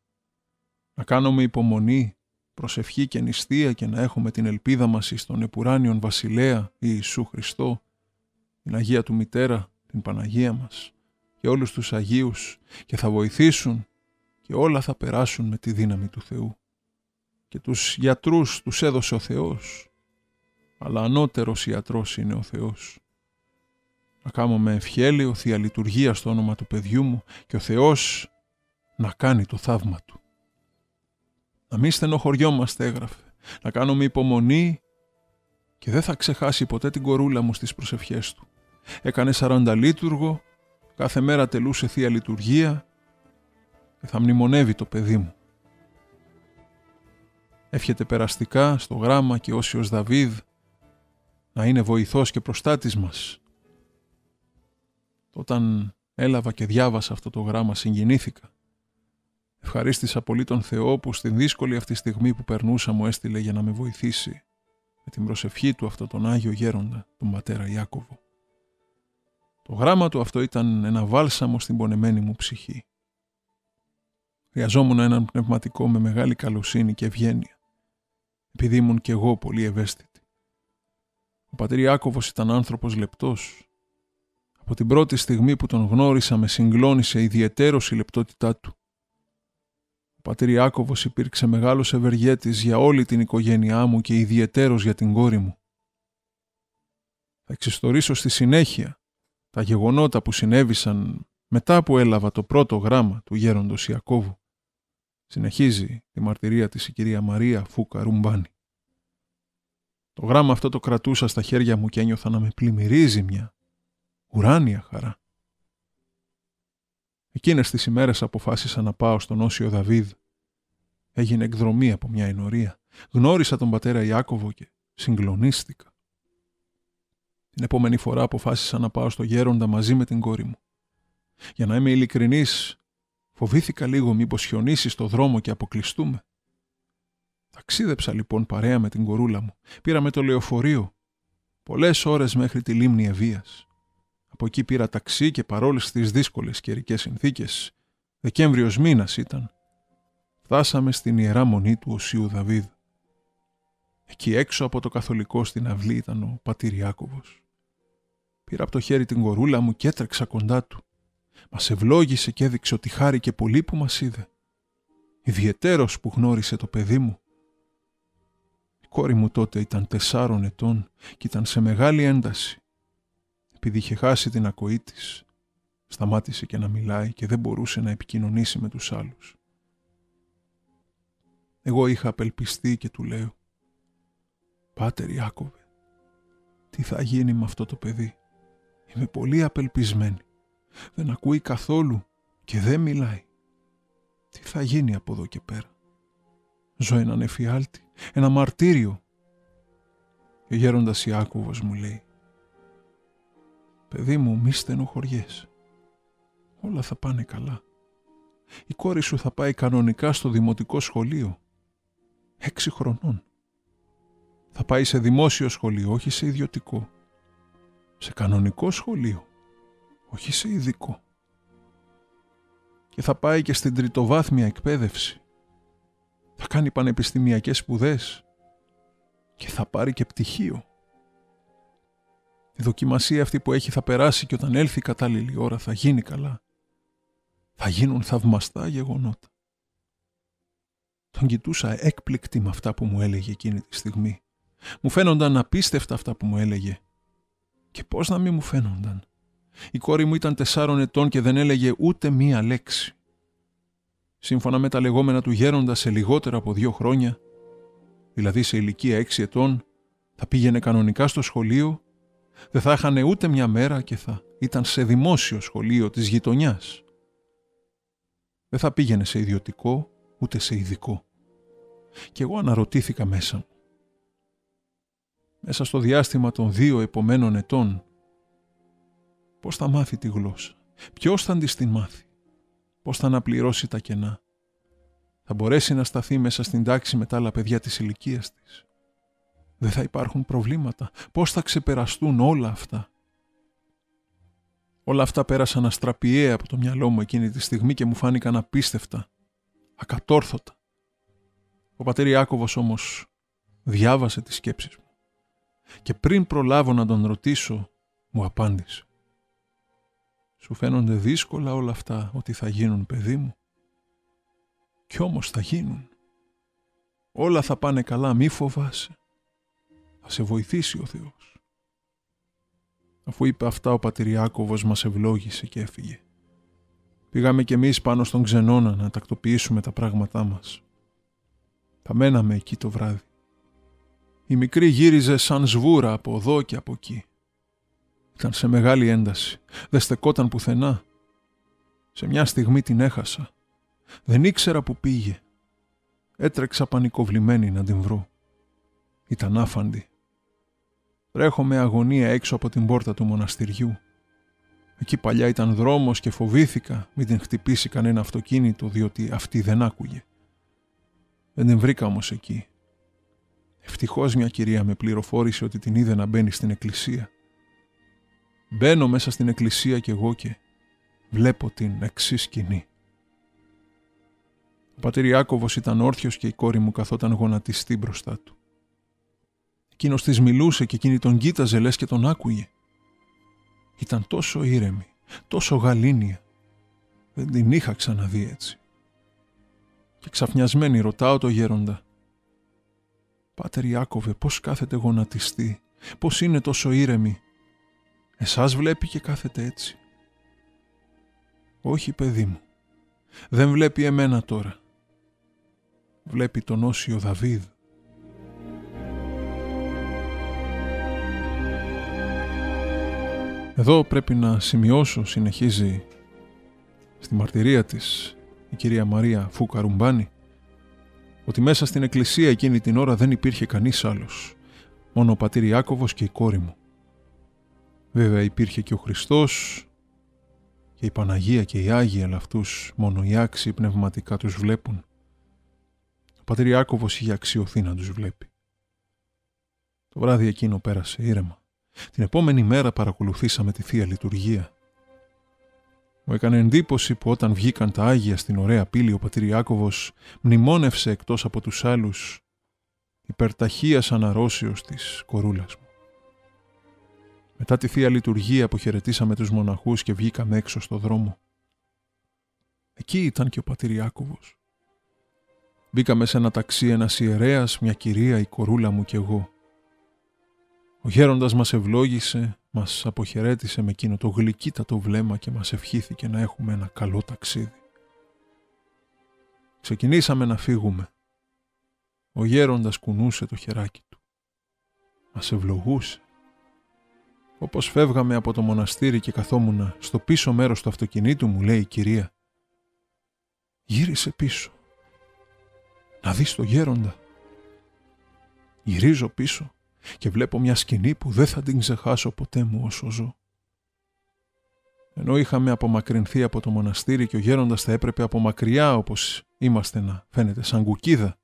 Να κάνουμε υπομονή, προσευχή και νηστεία και να έχουμε την ελπίδα μας εις τον επουράνιον Βασιλέα Ιησού Χριστό, την Αγία του Μητέρα, την Παναγία μας και όλους τους Αγίους και θα βοηθήσουν και όλα θα περάσουν με τη δύναμη του Θεού. Και τους γιατρούς τους έδωσε ο Θεός, αλλά ανώτερος ιατρός είναι ο Θεός. Να κάνουμε ευχέλαιο Θεία Λειτουργία στο όνομα του παιδιού μου και ο Θεός να κάνει το θαύμα του. Να μην στενοχωριόμαστε, έγραφε, να κάνουμε υπομονή και δεν θα ξεχάσει ποτέ την κορούλα μου στις προσευχές του. Έκανε σαρανταλίτουργο, κάθε μέρα τελούσε Θεία Λειτουργία και θα μνημονεύει το παιδί μου. Εύχεται περαστικά στο γράμμα και Όσιος Δαβίδ να είναι βοηθός και προστάτης μας. Όταν έλαβα και διάβασα αυτό το γράμμα συγκινήθηκα. Ευχαρίστησα πολύ τον Θεό που στην δύσκολη αυτή στιγμή που περνούσα μου έστειλε για να με βοηθήσει με την προσευχή του αυτό τον Άγιο Γέροντα, τον πατέρα Ιάκωβο. Το γράμμα του αυτό ήταν ένα βάλσαμο στην πονεμένη μου ψυχή. Χρειαζόμουν έναν πνευματικό με μεγάλη καλοσύνη και ευγένεια, επειδή ήμουν κι εγώ πολύ ευαίσθητη. Ο πατήρ Ιάκωβος ήταν άνθρωπος λεπτός. Από την πρώτη στιγμή που τον γνώρισα με συγκλώνησε ιδιαιτέρως η λεπτότητά του. Ο πατήρ Ιάκωβος υπήρξε μεγάλος ευεργέτης για όλη την οικογένειά μου και ιδιαιτέρως για την κόρη μου. Θα εξιστορήσω στη συνέχεια τα γεγονότα που συνέβησαν μετά που έλαβα το πρώτο γράμμα του γέροντος Ιακώβου. Συνεχίζει τη μαρτυρία της η κυρία Μαρία Φούκα Ρουμπάνη. Το γράμμα αυτό το κρατούσα στα χέρια μου και ένιωθα να με πλημμυρίζει μια ουράνια χαρά. Εκείνες τις ημέρες αποφάσισα να πάω στον Όσιο Δαβίδ. Έγινε εκδρομή από μια ενορία. Γνώρισα τον πατέρα Ιάκωβο και συγκλονίστηκα. Την επόμενη φορά αποφάσισα να πάω στο Γέροντα μαζί με την κόρη μου. Για να είμαι ειλικρινής, φοβήθηκα λίγο μήπως χιονίσει στο δρόμο και αποκλειστούμε. Ταξίδεψα λοιπόν παρέα με την κορούλα μου. Πήραμε το λεωφορείο. Πολλές ώρες μέχρι τη λίμνη Ευβοίας. Από εκεί πήρα ταξί και παρόλες τις δύσκολες καιρικές συνθήκες, Δεκέμβριος μήνας ήταν, φτάσαμε στην Ιερά Μονή του Οσίου Δαβίδ. Εκεί έξω από το καθολικό στην αυλή ήταν ο πατήρ Ιάκωβος. Πήρα από το χέρι την κορούλα μου και έτρεξα κοντά του. Μας ευλόγησε και έδειξε ότι χάρηκε πολύ που μας είδε. Ιδιαιτέρως που γνώρισε το παιδί μου. Η κόρη μου τότε ήταν τεσσάρων ετών και ήταν σε μεγάλη ένταση. Επειδή είχε χάσει την ακοή της, σταμάτησε και να μιλάει και δεν μπορούσε να επικοινωνήσει με τους άλλους. Εγώ είχα απελπιστεί και του λέω «Πάτερ Ιάκωβε, τι θα γίνει με αυτό το παιδί? Είμαι πολύ απελπισμένη. Δεν ακούει καθόλου και δεν μιλάει. Τι θα γίνει από εδώ και πέρα? Ζω έναν εφιάλτη, ένα μαρτύριο». Και ο γέροντας Ιάκωβος μου λέει «Παιδί μου, μη στενοχωριέσαι. Όλα θα πάνε καλά. Η κόρη σου θα πάει κανονικά στο δημοτικό σχολείο. Έξι χρονών. Θα πάει σε δημόσιο σχολείο, όχι σε ιδιωτικό. Σε κανονικό σχολείο, όχι σε ειδικό. Και θα πάει και στην τριτοβάθμια εκπαίδευση. Θα κάνει πανεπιστημιακές σπουδές και θα πάρει και πτυχίο. Η δοκιμασία αυτή που έχει θα περάσει και όταν έλθει η κατάλληλη ώρα θα γίνει καλά. Θα γίνουν θαυμαστά γεγονότα». Τον κοιτούσα έκπληκτη με αυτά που μου έλεγε εκείνη τη στιγμή. Μου φαίνονταν απίστευτα αυτά που μου έλεγε. Και πώς να μην μου φαίνονταν? Η κόρη μου ήταν τεσσάρων ετών και δεν έλεγε ούτε μία λέξη. Σύμφωνα με τα λεγόμενα του γέροντα, σε λιγότερο από δύο χρόνια, δηλαδή σε ηλικία έξι ετών, θα πήγαινε κανονικά στο σχολείο, δεν θα έχανε ούτε μια μέρα και θα ήταν σε δημόσιο σχολείο της γειτονιάς. Δεν θα πήγαινε σε ιδιωτικό ούτε σε ειδικό. Και εγώ αναρωτήθηκα μέσα μου. Μέσα στο διάστημα των δύο επομένων ετών, πώς θα μάθει τη γλώσσα? Ποιος θα της την μάθει? Πώς θα αναπληρώσει τα κενά? Θα μπορέσει να σταθεί μέσα στην τάξη με τα άλλα παιδιά της ηλικίας της? Δεν θα υπάρχουν προβλήματα? Πώς θα ξεπεραστούν όλα αυτά? Όλα αυτά πέρασαν αστραπιαία από το μυαλό μου εκείνη τη στιγμή και μου φάνηκαν απίστευτα, ακατόρθωτα. Ο πατήρ Ιάκωβος όμως διάβασε τις σκέψεις μου και πριν προλάβω να τον ρωτήσω, μου απάντησε. «Σου φαίνονται δύσκολα όλα αυτά ότι θα γίνουν, παιδί μου? Κι όμως θα γίνουν. Όλα θα πάνε καλά, μη φοβάσαι. Θα σε βοηθήσει ο Θεός». Αφού είπε αυτά, ο πατήρ Ιάκωβος μας ευλόγησε και έφυγε. Πήγαμε κι εμείς πάνω στον Ξενώνα να τακτοποιήσουμε τα πράγματά μας. Θα μέναμε εκεί το βράδυ. Η μικρή γύριζε σαν σβούρα από εδώ και από εκεί. Ήταν σε μεγάλη ένταση. Δεν στεκόταν πουθενά. Σε μια στιγμή την έχασα. Δεν ήξερα που πήγε. Έτρεξα πανικοβλημένη να την βρω. Ήταν άφαντη. Τρέχω με αγωνία έξω από την πόρτα του μοναστηριού. Εκεί παλιά ήταν δρόμος και φοβήθηκα μην την χτυπήσει κανένα αυτοκίνητο, διότι αυτή δεν άκουγε. Δεν την βρήκα όμως εκεί. Ευτυχώς μια κυρία με πληροφόρησε ότι την είδε να μπαίνει στην εκκλησία. Μπαίνω μέσα στην εκκλησία κι εγώ και βλέπω την εξής σκηνή. Ο πατήρ Ιάκωβος ήταν όρθιος και η κόρη μου καθόταν γονατιστή μπροστά του. Εκείνος της μιλούσε και εκείνη τον κοίταζε λες και τον άκουγε. Ήταν τόσο ήρεμη, τόσο γαλήνια. Δεν την είχα ξαναδεί έτσι. Και ξαφνιασμένη ρωτάω το γέροντα. «Πάτερ Ιάκωβε, πώς κάθεται γονατιστή? Πώς είναι τόσο ήρεμη? Εσάς βλέπει και κάθεται έτσι?» «Όχι, παιδί μου. Δεν βλέπει εμένα τώρα. Βλέπει τον Όσιο Δαβίδ». Εδώ πρέπει να σημειώσω, συνεχίζει στη μαρτυρία της η κυρία Μαρία Φουκαρουμπάνη, ότι μέσα στην εκκλησία εκείνη την ώρα δεν υπήρχε κανείς άλλος, μόνο ο πατήρ Ιάκωβος και η κόρη μου. Βέβαια υπήρχε και ο Χριστός και η Παναγία και οι Άγιοι, αλλά αυτούς μόνο οι άξιοι πνευματικά τους βλέπουν. Ο πατήρ Ιάκωβος είχε αξιωθεί να τους βλέπει. Το βράδυ εκείνο πέρασε ήρεμα. Την επόμενη μέρα παρακολουθήσαμε τη Θεία Λειτουργία. Μου έκανε εντύπωση που όταν βγήκαν τα Άγια στην ωραία πύλη, ο πατήρ Ιάκωβος μνημόνευσε εκτός από τους άλλους υπερταχείας αναρρώσεως της κορούλας μου. Μετά τη Θεία Λειτουργία αποχαιρετήσαμε τους μοναχούς και βγήκαμε έξω στο δρόμο. Εκεί ήταν και ο πατήρ Ιάκωβος. Μπήκαμε σε ένα ταξί, ένας ιερέας, μια κυρία, η κορούλα μου και εγώ. Ο γέροντας μας ευλόγησε, μας αποχαιρέτησε με εκείνο το γλυκύτατο βλέμμα και μας ευχήθηκε να έχουμε ένα καλό ταξίδι. Ξεκινήσαμε να φύγουμε. Ο γέροντας κουνούσε το χεράκι του. Μας ευλογούσε. Όπως φεύγαμε από το μοναστήρι και καθόμουνα στο πίσω μέρος του αυτοκινήτου, μου λέει η κυρία: «Γύρισε πίσω, να δεις το γέροντα». Γυρίζω πίσω και βλέπω μια σκηνή που δεν θα την ξεχάσω ποτέ μου όσο ζω. Ενώ είχαμε απομακρυνθεί από το μοναστήρι και ο γέροντας θα έπρεπε από μακριά, όπως είμαστε, να φαίνεται σαν κουκίδα,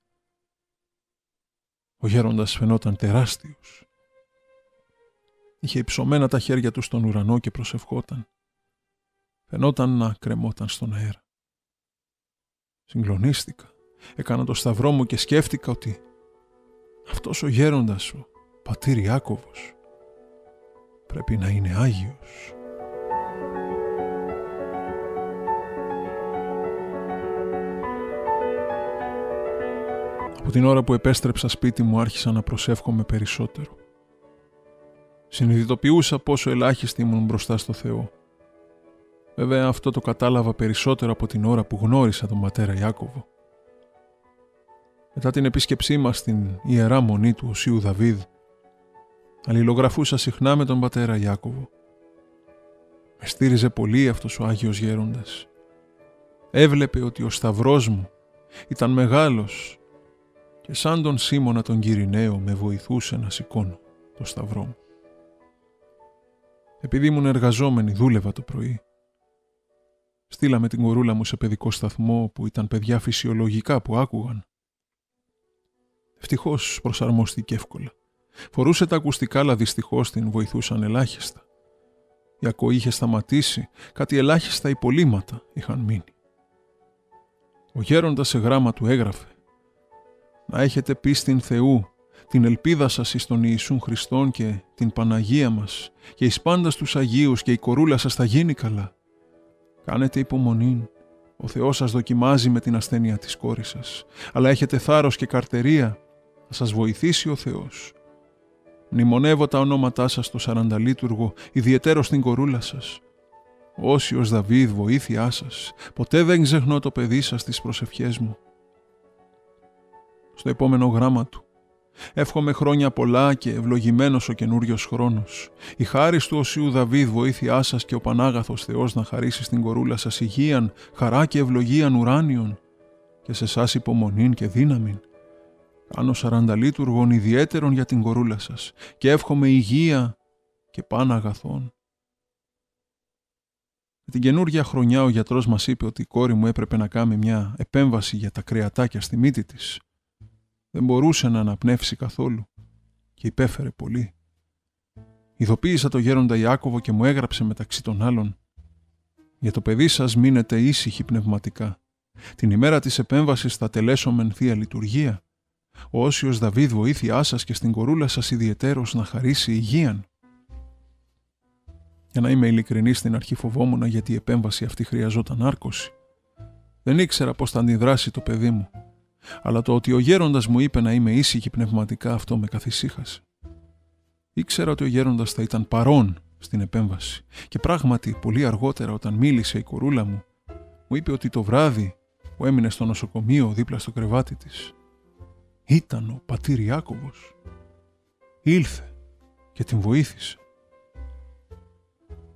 ο γέροντας φαινόταν τεράστιος. Είχε υψωμένα τα χέρια του στον ουρανό και προσευχόταν. Φαινόταν να κρεμόταν στον αέρα. Συγκλονίστηκα. Έκανα το σταυρό μου και σκέφτηκα ότι αυτός ο γέροντας, ο πατήρ Ιάκωβος, πρέπει να είναι Άγιος. Από την ώρα που επέστρεψα σπίτι μου άρχισα να προσεύχομαι περισσότερο. Συνειδητοποιούσα πόσο ελάχιστη ήμουν μπροστά στο Θεό. Βέβαια αυτό το κατάλαβα περισσότερο από την ώρα που γνώρισα τον πατέρα Ιάκωβο. Μετά την επίσκεψή μας στην Ιερά Μονή του Οσίου Δαβίδ, αλληλογραφούσα συχνά με τον πατέρα Ιάκωβο. Με στήριζε πολύ αυτός ο Άγιος Γέροντας. Έβλεπε ότι ο σταυρός μου ήταν μεγάλος και σαν τον Σίμωνα τον Κυριναίο με βοηθούσε να σηκώνω το σταυρό μου. Επειδή ήμουν εργαζόμενη, δούλευα το πρωί. Στείλαμε την κορούλα μου σε παιδικό σταθμό που ήταν παιδιά φυσιολογικά που άκουγαν. Ευτυχώς προσαρμόστηκε εύκολα. Φορούσε τα ακουστικά, αλλά δυστυχώς την βοηθούσαν ελάχιστα. Η ακοή είχε σταματήσει, κάτι ελάχιστα υπολείμματα είχαν μείνει. Ο γέροντας σε γράμμα του έγραφε: «Να έχετε πίστην Θεού, την ελπίδα σας εις τον Ιησούν Χριστόν και την Παναγία μας και εις πάντας τους Αγίους, και η κορούλα σας θα γίνει καλά. Κάνετε υπομονήν, ο Θεός σας δοκιμάζει με την ασθένεια της κόρης σας, αλλά έχετε θάρρος και καρτερία, θα σας βοηθήσει ο Θεός. Μνημονεύω τα ονόματά σας στο σαρανταλίτουργο, ιδιαιτέρως την κορούλα σας. Όσιος Δαβίδ, βοήθειά σας, ποτέ δεν ξεχνώ το παιδί σας στις προσευχές μου». Στο επόμενο γράμμα του: «Εύχομαι χρόνια πολλά και ευλογημένος ο καινούριος χρόνος. Η χάρις του Οσίου Δαβίδ, βοήθειά σας, και ο Πανάγαθος Θεός να χαρίσει στην κορούλα σας υγείαν, χαρά και ευλογίαν ουράνιον, και σε εσάς υπομονήν και δύναμην. Κάνω σαρανταλίτουργον ιδιαίτερον για την κορούλα σας και εύχομαι υγεία και παν αγαθών». Με την καινούργια χρονιά ο γιατρός μας είπε ότι η κόρη μου έπρεπε να κάνει μια επέμβαση για τα κρεατάκια στη μύτη της. Δεν μπορούσε να αναπνεύσει καθόλου και υπέφερε πολύ. Ειδοποίησα το γέροντα Ιάκωβο και μου έγραψε μεταξύ των άλλων: «Για το παιδί σας μείνετε ήσυχοι πνευματικά. Την ημέρα της επέμβασης θα τελέσομεν Θεία Λειτουργία. Ο Όσιος Δαβίδ, βοήθειά σας και στην κορούλα σας ιδιαιτέρως να χαρίσει υγείαν». Για να είμαι ειλικρινής, στην αρχή φοβόμουν γιατί η επέμβαση αυτή χρειαζόταν άρκωση. Δεν ήξερα πώς θα αντιδράσει το παιδί μου. Αλλά το ότι ο γέροντας μου είπε να είμαι ήσυχη πνευματικά, αυτό με καθησύχασε. Ήξερα ότι ο γέροντας θα ήταν παρόν στην επέμβαση και πράγματι πολύ αργότερα, όταν μίλησε η κορούλα μου, μου είπε ότι το βράδυ που έμεινε στο νοσοκομείο δίπλα στο κρεβάτι της ήταν ο πατήρ Ιάκωβος. Ήλθε και την βοήθησε.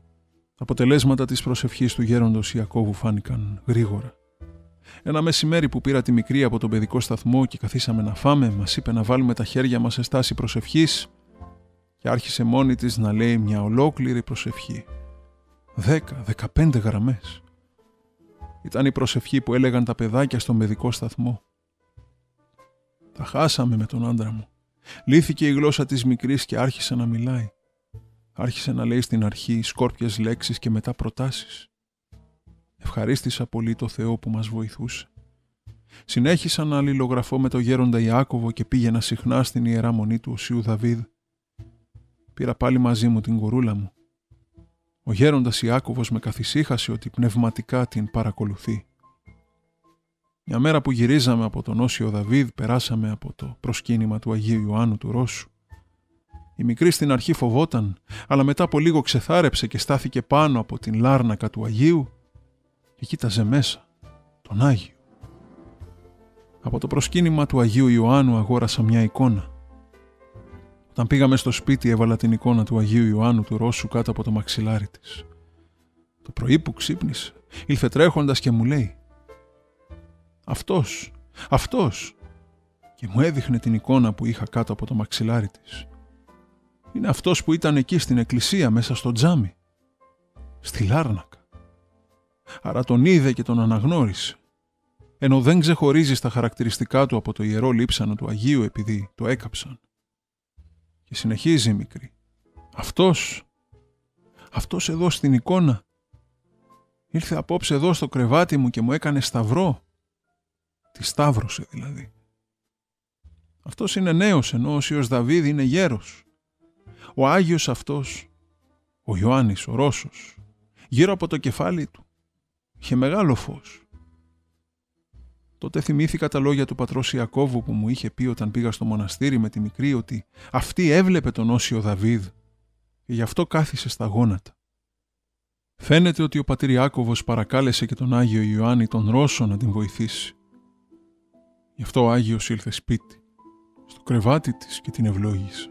Τα αποτελέσματα της προσευχής του γέροντος Ιακώβου φάνηκαν γρήγορα. Ένα μεσημέρι που πήρα τη μικρή από τον παιδικό σταθμό και καθίσαμε να φάμε, μας είπε να βάλουμε τα χέρια μας σε στάση προσευχής και άρχισε μόνη της να λέει μια ολόκληρη προσευχή. Δέκα, δεκαπέντε γραμμές. Ήταν η προσευχή που έλεγαν τα παιδάκια στον παιδικό σταθμό. Τα χάσαμε με τον άντρα μου. Λύθηκε η γλώσσα της μικρής και άρχισε να μιλάει. Άρχισε να λέει στην αρχή σκόρπιες λέξεις και μετά προτάσεις. Ευχαρίστησα πολύ το Θεό που μας βοηθούσε. Συνέχισα να αλληλογραφώ με τον γέροντα Ιάκωβο και πήγαινα συχνά στην Ιερά Μονή του Οσίου Δαβίδ. Πήρα πάλι μαζί μου την κορούλα μου. Ο γέροντας Ιάκωβος με καθησύχασε ότι πνευματικά την παρακολουθεί. Μια μέρα που γυρίζαμε από τον Όσιο Δαβίδ, περάσαμε από το προσκύνημα του Αγίου Ιωάννου του Ρώσου. Η μικρή στην αρχή φοβόταν, αλλά μετά από λίγο ξεθάρεψε και στάθηκε πάνω από την λάρνακα του Αγίου και κοίταζε μέσα τον Άγιο. Από το προσκύνημα του Αγίου Ιωάννου αγόρασα μια εικόνα. Όταν πήγαμε στο σπίτι έβαλα την εικόνα του Αγίου Ιωάννου του Ρώσου κάτω από το μαξιλάρι της. Το πρωί που ξύπνησε, ήλθε τρέχοντας και μου λέει «Αυτός, αυτός» και μου έδειχνε την εικόνα που είχα κάτω από το μαξιλάρι της. Είναι αυτός που ήταν εκεί στην εκκλησία μέσα στο τζάμι, στη λάρνακα. Άρα τον είδε και τον αναγνώρισε, ενώ δεν ξεχωρίζει στα χαρακτηριστικά του από το ιερό λείψανο του Αγίου επειδή το έκαψαν. Και συνεχίζει η μικρή. Αυτός, αυτός εδώ στην εικόνα, ήρθε απόψε εδώ στο κρεβάτι μου και μου έκανε σταυρό. Τη σταύρωσε δηλαδή. Αυτός είναι νέος, ενώ ο Όσιος Δαβίδ είναι γέρος. Ο Άγιος αυτός, ο Ιωάννης, ο Ρώσος, γύρω από το κεφάλι του είχε μεγάλο φως. Τότε θυμήθηκα τα λόγια του πατρός Ιακώβου που μου είχε πει όταν πήγα στο μοναστήρι με τη μικρή ότι αυτή έβλεπε τον Όσιο Δαβίδ και γι' αυτό κάθισε στα γόνατα. Φαίνεται ότι ο πατήρ Ιάκωβος παρακάλεσε και τον Άγιο Ιωάννη τον Ρώσο να την βοηθήσει. Γι' αυτό ο Άγιος ήλθε σπίτι, στο κρεβάτι της και την ευλόγησε.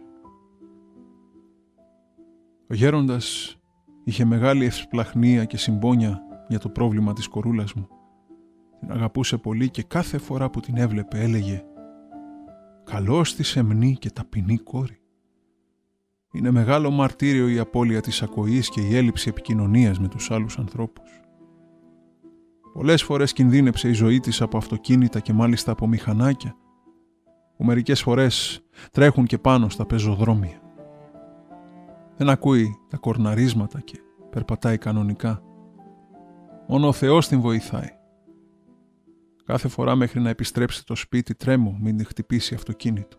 Ο γέροντας είχε μεγάλη ευσπλαχνία και συμπόνια για το πρόβλημα της κορούλας μου. Την αγαπούσε πολύ και κάθε φορά που την έβλεπε έλεγε «Καλώς τη σεμνή και ταπεινή κόρη». Είναι μεγάλο μαρτύριο η απώλεια της ακοής και η έλλειψη επικοινωνίας με τους άλλους ανθρώπους. Πολλές φορές κινδύνεψε η ζωή της από αυτοκίνητα και μάλιστα από μηχανάκια, που μερικές φορές τρέχουν και πάνω στα πεζοδρόμια. Δεν ακούει τα κορναρίσματα και περπατάει κανονικά. Μόνο ο Θεός την βοηθάει. Κάθε φορά μέχρι να επιστρέψει το σπίτι τρέμω μην την χτυπήσει αυτοκίνητο.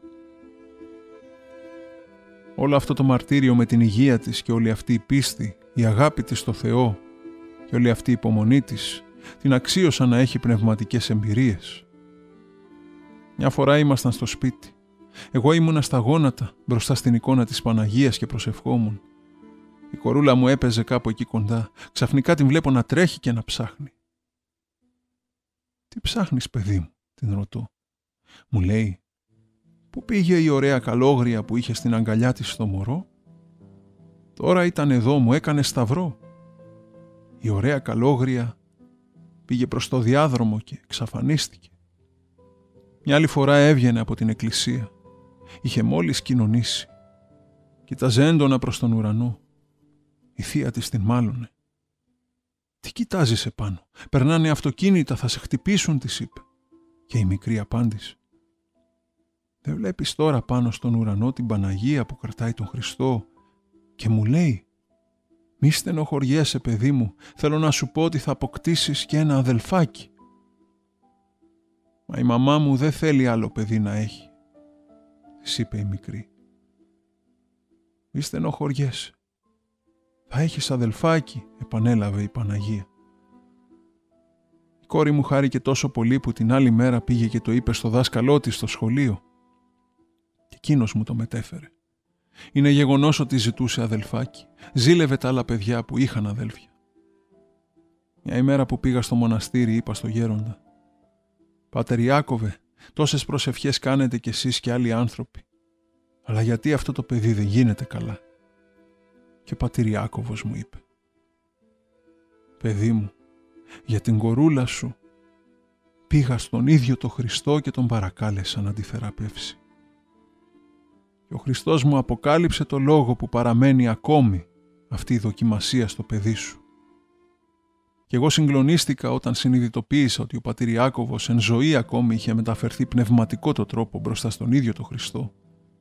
Όλο αυτό το μαρτύριο με την υγεία της και όλη αυτή η πίστη, η αγάπη της στο Θεό και όλη αυτή η υπομονή της την αξίωσα να έχει πνευματικές εμπειρίες. Μια φορά ήμασταν στο σπίτι. Εγώ ήμουνα στα γόνατα μπροστά στην εικόνα της Παναγίας και προσευχόμουν. Η κορούλα μου έπαιζε κάπου εκεί κοντά. Ξαφνικά την βλέπω να τρέχει και να ψάχνει. «Τι ψάχνεις, παιδί μου?» την ρωτώ. Μου λέει «Πού πήγε η ωραία καλόγρια που είχε στην αγκαλιά της στο μωρό?» «Τώρα ήταν εδώ, μου έκανε σταυρό». Η ωραία καλόγρια πήγε προς το διάδρομο και εξαφανίστηκε. Μια άλλη φορά έβγαινε από την εκκλησία. Είχε μόλις κοινωνήσει. Κοίταζε έντονα προς τον ουρανό. Η θεία της την μάλωνε. «Τι κοιτάζεις επάνω? Περνάνε αυτοκίνητα, θα σε χτυπήσουν», της είπε. Και η μικρή απάντησε «Δεν βλέπεις τώρα πάνω στον ουρανό την Παναγία που κρατάει τον Χριστό και μου λέει «Μη στενοχωριέσαι, παιδί μου, θέλω να σου πω ότι θα αποκτήσεις και ένα αδελφάκι». «Μα η μαμά μου δεν θέλει άλλο παιδί να έχει», της είπε η μικρή. «Μη στενοχωριέσαι. Θα έχεις αδελφάκι», επανέλαβε η Παναγία. Η κόρη μου χάρηκε τόσο πολύ που την άλλη μέρα πήγε και το είπε στο δάσκαλό της στο σχολείο. Και εκείνος μου το μετέφερε. Είναι γεγονός ότι ζητούσε αδελφάκι. Ζήλευε τα άλλα παιδιά που είχαν αδέλφια. Μια ημέρα που πήγα στο μοναστήρι είπα στο γέροντα «Πάτερ Ιάκωβε, τόσες προσευχές κάνετε κι εσείς και άλλοι άνθρωποι. Αλλά γιατί αυτό το παιδί δεν γίνεται καλά?» Και ο πατήρ Ιάκωβος μου είπε παιδί μου, για την κορούλα σου πήγα στον ίδιο το Χριστό και τον παρακάλεσα να τη θεραπεύσει. Και ο Χριστός μου αποκάλυψε το λόγο που παραμένει ακόμη αυτή η δοκιμασία στο παιδί σου. Και εγώ συγκλονίστηκα όταν συνειδητοποίησα ότι ο πατήρ Ιάκωβος εν ζωή ακόμη είχε μεταφερθεί πνευματικό το τρόπο μπροστά στον ίδιο το Χριστό.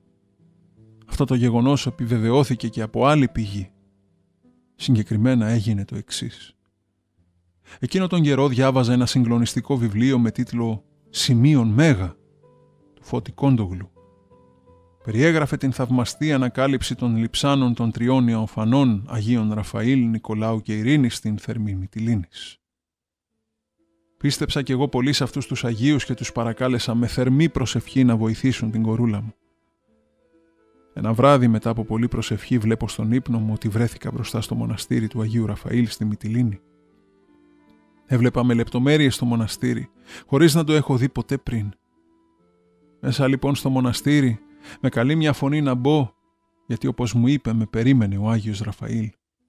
Αυτό το γεγονός επιβεβαιώθηκε και από άλλη πηγή. Συγκεκριμένα έγινε το εξής. Εκείνο τον καιρό διάβαζα ένα συγκλονιστικό βιβλίο με τίτλο «Σημείων Μέγα» του Φώτη Κόντογλου. Περιέγραφε την θαυμαστή ανακάλυψη των λειψάνων των τριών Ιωφανών Αγίων Ραφαήλ, Νικολάου και Ειρήνης στην θερμή Μυτιλήνης. Πίστεψα κι εγώ πολύ σε αυτούς τους Αγίους και τους παρακάλεσα με θερμή προσευχή να βοηθήσουν την κορούλα μου. Ένα βράδυ μετά από πολλή προσευχή βλέπω στον ύπνο μου ότι βρέθηκα μπροστά στο μοναστήρι του Αγίου Ραφαήλ στη Μυτιλήνη. Έβλεπα με λεπτομέρειες το μοναστήρι, χωρίς να το έχω δει ποτέ πριν. Μέσα λοιπόν στο μοναστήρι με καλεί μια φωνή να μπω, γιατί όπως μου είπε με περίμενε ο Άγιος Ραφαήλ.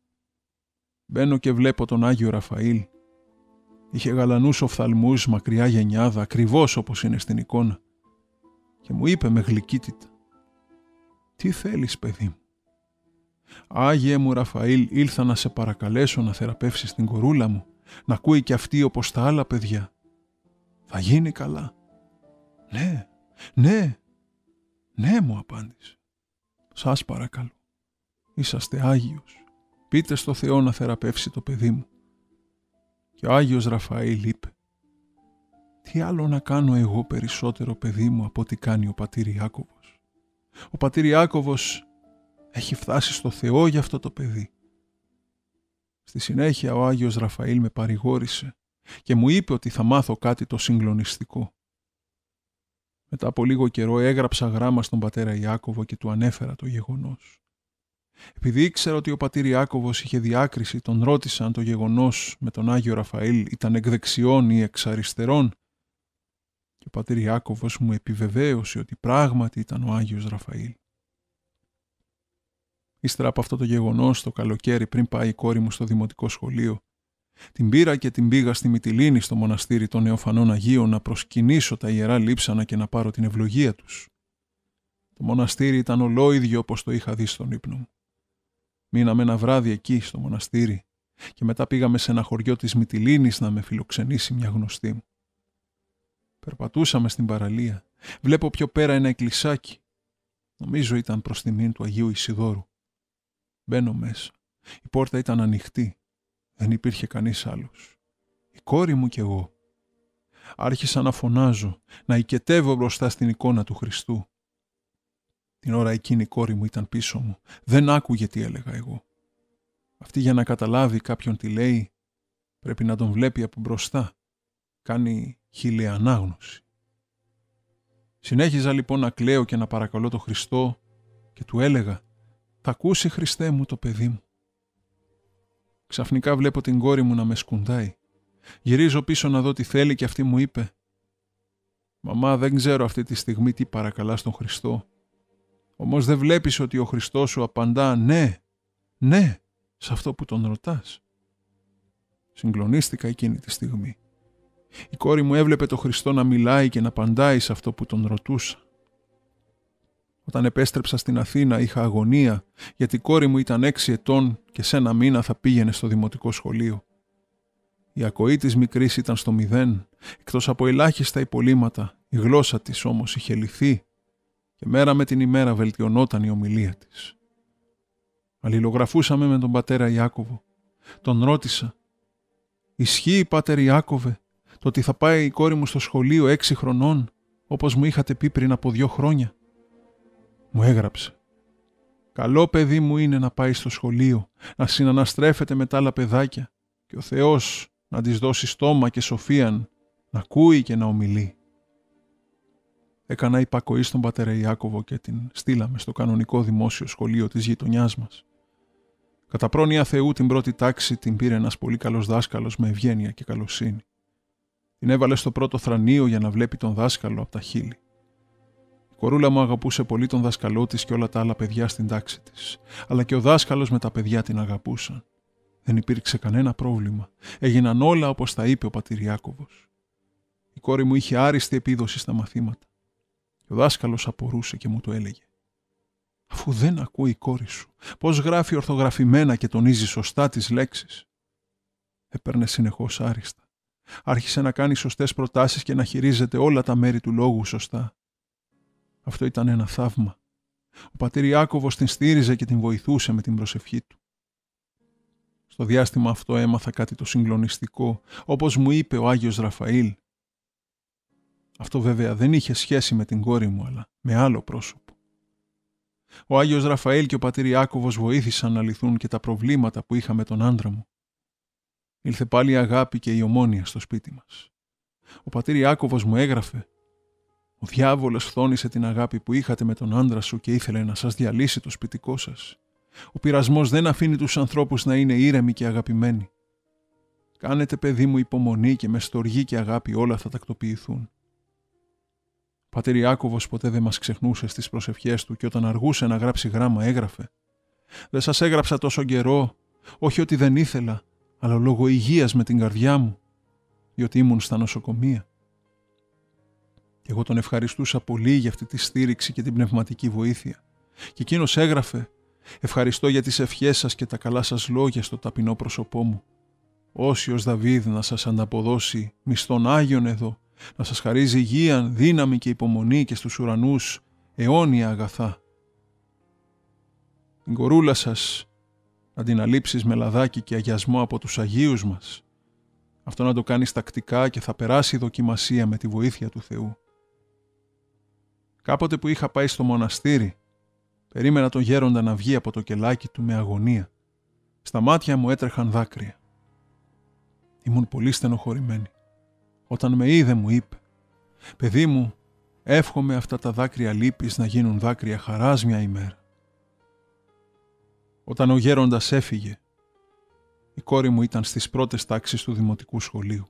Μπαίνω και βλέπω τον Άγιο Ραφαήλ. Είχε γαλανούς οφθαλμούς, μακριά γενιάδα, ακριβώς όπως είναι στην εικόνα. Και μου είπε με γλυκύτητα: «Τι θέλεις, παιδί μου?» «Άγιε μου Ραφαήλ, ήλθα να σε παρακαλέσω να θεραπεύσεις την κορούλα μου, να ακούει κι αυτή όπως τα άλλα παιδιά. Θα γίνει καλά?» «Ναι, ναι, ναι», μου απάντησε. «Σας παρακαλώ, είσαστε Άγιος, πείτε στο Θεό να θεραπεύσει το παιδί μου». Και ο Άγιος Ραφαήλ είπε: «Τι άλλο να κάνω εγώ περισσότερο, παιδί μου, από ό,τι κάνει ο πατήρ Ιάκωβος? Ο πατήρ Ιάκωβος έχει φτάσει στο Θεό για αυτό το παιδί». Στη συνέχεια ο Άγιος Ραφαήλ με παρηγόρησε και μου είπε ότι θα μάθω κάτι το συγκλονιστικό. Μετά από λίγο καιρό έγραψα γράμμα στον πατέρα Ιάκωβο και του ανέφερα το γεγονός. Επειδή ήξερα ότι ο πατήρ Ιάκωβος είχε διάκριση, τον ρώτησα αν το γεγονός με τον Άγιο Ραφαήλ ήταν εκ δεξιών ή εξ αριστερών, και ο πατήρ Ιάκωβος μου επιβεβαίωσε ότι πράγματι ήταν ο Άγιος Ραφαήλ. Ύστερα από αυτό το γεγονός, το καλοκαίρι πριν πάει η κόρη μου στο δημοτικό σχολείο, την πήρα και την πήγα στη Μυτιλήνη στο μοναστήρι των Νεοφανών Αγίων να προσκυνήσω τα ιερά λείψανα και να πάρω την ευλογία τους. Το μοναστήρι ήταν ολόιδιο όπως το είχα δει στον ύπνο μου. Μείναμε ένα βράδυ εκεί στο μοναστήρι και μετά πήγαμε σε ένα χωριό της Μυτιλήνης να με φιλοξενήσει μια γνωστή μου. Περπατούσαμε στην παραλία. Βλέπω πιο πέρα ένα εκκλησάκι. Νομίζω ήταν προς τιμήν του Αγίου Ισιδώρου. Μπαίνω μέσα. Η πόρτα ήταν ανοιχτή. Δεν υπήρχε κανείς άλλος. Η κόρη μου κι εγώ. Άρχισα να φωνάζω, να οικετεύω μπροστά στην εικόνα του Χριστού. Την ώρα εκείνη η κόρη μου ήταν πίσω μου. Δεν άκουγε τι έλεγα εγώ. Αυτή για να καταλάβει κάποιον τι λέει, πρέπει να τον βλέπει από μπροστά. Κάνει χιλιανάγνωση. Συνέχιζα λοιπόν να κλαίω και να παρακαλώ τον Χριστό και του έλεγα: «Θα ακούσει, Χριστέ μου, το παιδί μου». Ξαφνικά βλέπω την κόρη μου να με σκουντάει. Γυρίζω πίσω να δω τι θέλει και αυτή μου είπε: «Μαμά, δεν ξέρω αυτή τη στιγμή τι παρακαλάς τον Χριστό. Όμως δεν βλέπεις ότι ο Χριστός σου απαντά ναι, ναι, σε αυτό που τον ρωτάς?» Συγκλονίστηκα εκείνη τη στιγμή. Η κόρη μου έβλεπε το Χριστό να μιλάει και να απαντάει σε αυτό που τον ρωτούσα. Όταν επέστρεψα στην Αθήνα είχα αγωνία, γιατί η κόρη μου ήταν έξι ετών και σε ένα μήνα θα πήγαινε στο δημοτικό σχολείο. Η ακοή της μικρής ήταν στο μηδέν, εκτός από ελάχιστα υπολείμματα, η γλώσσα της όμως είχε λυθεί και μέρα με την ημέρα βελτιωνόταν η ομιλία της. Αλληλογραφούσαμε με τον πατέρα Ιάκωβο. Τον ρώτησα: «Ισχύει, πάτερ Ιάκωβε, το ότι θα πάει η κόρη μου στο σχολείο έξι χρονών, όπως μου είχατε πει πριν από δύο χρόνια?» Μου έγραψε: «Καλό παιδί μου είναι να πάει στο σχολείο, να συναναστρέφεται με τα άλλα παιδάκια και ο Θεός να της δώσει στόμα και σοφίαν, να ακούει και να ομιλεί». Έκανα υπακοή στον πατέρα Ιάκωβο και την στείλαμε στο κανονικό δημόσιο σχολείο της γειτονιάς μας. Κατά πρόνοια Θεού την πρώτη τάξη την πήρε ένας πολύ καλός δάσκαλος με ευγένεια και καλοσύνη. Την έβαλε στο πρώτο θρανείο για να βλέπει τον δάσκαλο από τα χείλη. Η κορούλα μου αγαπούσε πολύ τον δάσκαλό της και όλα τα άλλα παιδιά στην τάξη της, αλλά και ο δάσκαλος με τα παιδιά την αγαπούσαν. Δεν υπήρξε κανένα πρόβλημα. Έγιναν όλα όπως τα είπε ο πατήρ Ιάκωβος. Η κόρη μου είχε άριστη επίδοση στα μαθήματα. Και ο δάσκαλος απορούσε και μου το έλεγε. Αφού δεν ακούει η κόρη σου, πώς γράφει ορθογραφημένα και τονίζει σωστά τις λέξεις. Έπαιρνε συνεχώς άριστα. Άρχισε να κάνει σωστές προτάσεις και να χειρίζεται όλα τα μέρη του λόγου σωστά. Αυτό ήταν ένα θαύμα. Ο πατήρ Ιάκωβος την στήριζε και την βοηθούσε με την προσευχή του. Στο διάστημα αυτό έμαθα κάτι το συγκλονιστικό, όπως μου είπε ο Άγιος Ραφαήλ. Αυτό βέβαια δεν είχε σχέση με την κόρη μου, αλλά με άλλο πρόσωπο. Ο Άγιος Ραφαήλ και ο πατήρ Ιάκωβος βοήθησαν να λυθούν και τα προβλήματα που είχα με τον άντρα μου. Ήλθε πάλι η αγάπη και η ομόνοια στο σπίτι μας. Ο πατήρ Ιάκωβος μου έγραφε «Ο διάβολος φθόνησε την αγάπη που είχατε με τον άντρα σου και ήθελε να σας διαλύσει το σπιτικό σας. Ο πειρασμός δεν αφήνει τους ανθρώπους να είναι ήρεμοι και αγαπημένοι. Κάνετε, παιδί μου, υπομονή και με στοργή και αγάπη όλα θα τακτοποιηθούν». Ο πατήρ Ιάκωβος ποτέ δεν μας ξεχνούσε στις προσευχές του και όταν αργούσε να γράψει γράμμα έγραφε «Δεν σας έγραψα τόσο καιρό, όχι ότι δεν ήθελα, αλλά λόγω υγείας με την καρδιά μου, διότι ήμουν στα νοσοκομεία». Και εγώ τον ευχαριστούσα πολύ για αυτή τη στήριξη και την πνευματική βοήθεια. Και εκείνος έγραφε «Ευχαριστώ για τις ευχές σας και τα καλά σας λόγια στο ταπεινό πρόσωπό μου. Όσιος Δαβίδ να σας ανταποδώσει μισθόν Άγιον εδώ, να σας χαρίζει υγεία, δύναμη και υπομονή και στους ουρανούς αιώνια αγαθά. Την κορούλα σας να την αλείψεις με λαδάκι και αγιασμό από τους Αγίους μας. Αυτό να το κάνεις τακτικά και θα περάσει η δοκιμασία με τη βοήθεια του Θεού». Κάποτε που είχα πάει στο μοναστήρι, περίμενα τον γέροντα να βγει από το κελάκι του με αγωνία. Στα μάτια μου έτρεχαν δάκρυα. Ήμουν πολύ στενοχωρημένη. Όταν με είδε μου είπε «Παιδί μου, εύχομαι αυτά τα δάκρυα λύπης να γίνουν δάκρυα χαράς μια ημέρα». Όταν ο γέροντας έφυγε, η κόρη μου ήταν στις πρώτες τάξεις του δημοτικού σχολείου.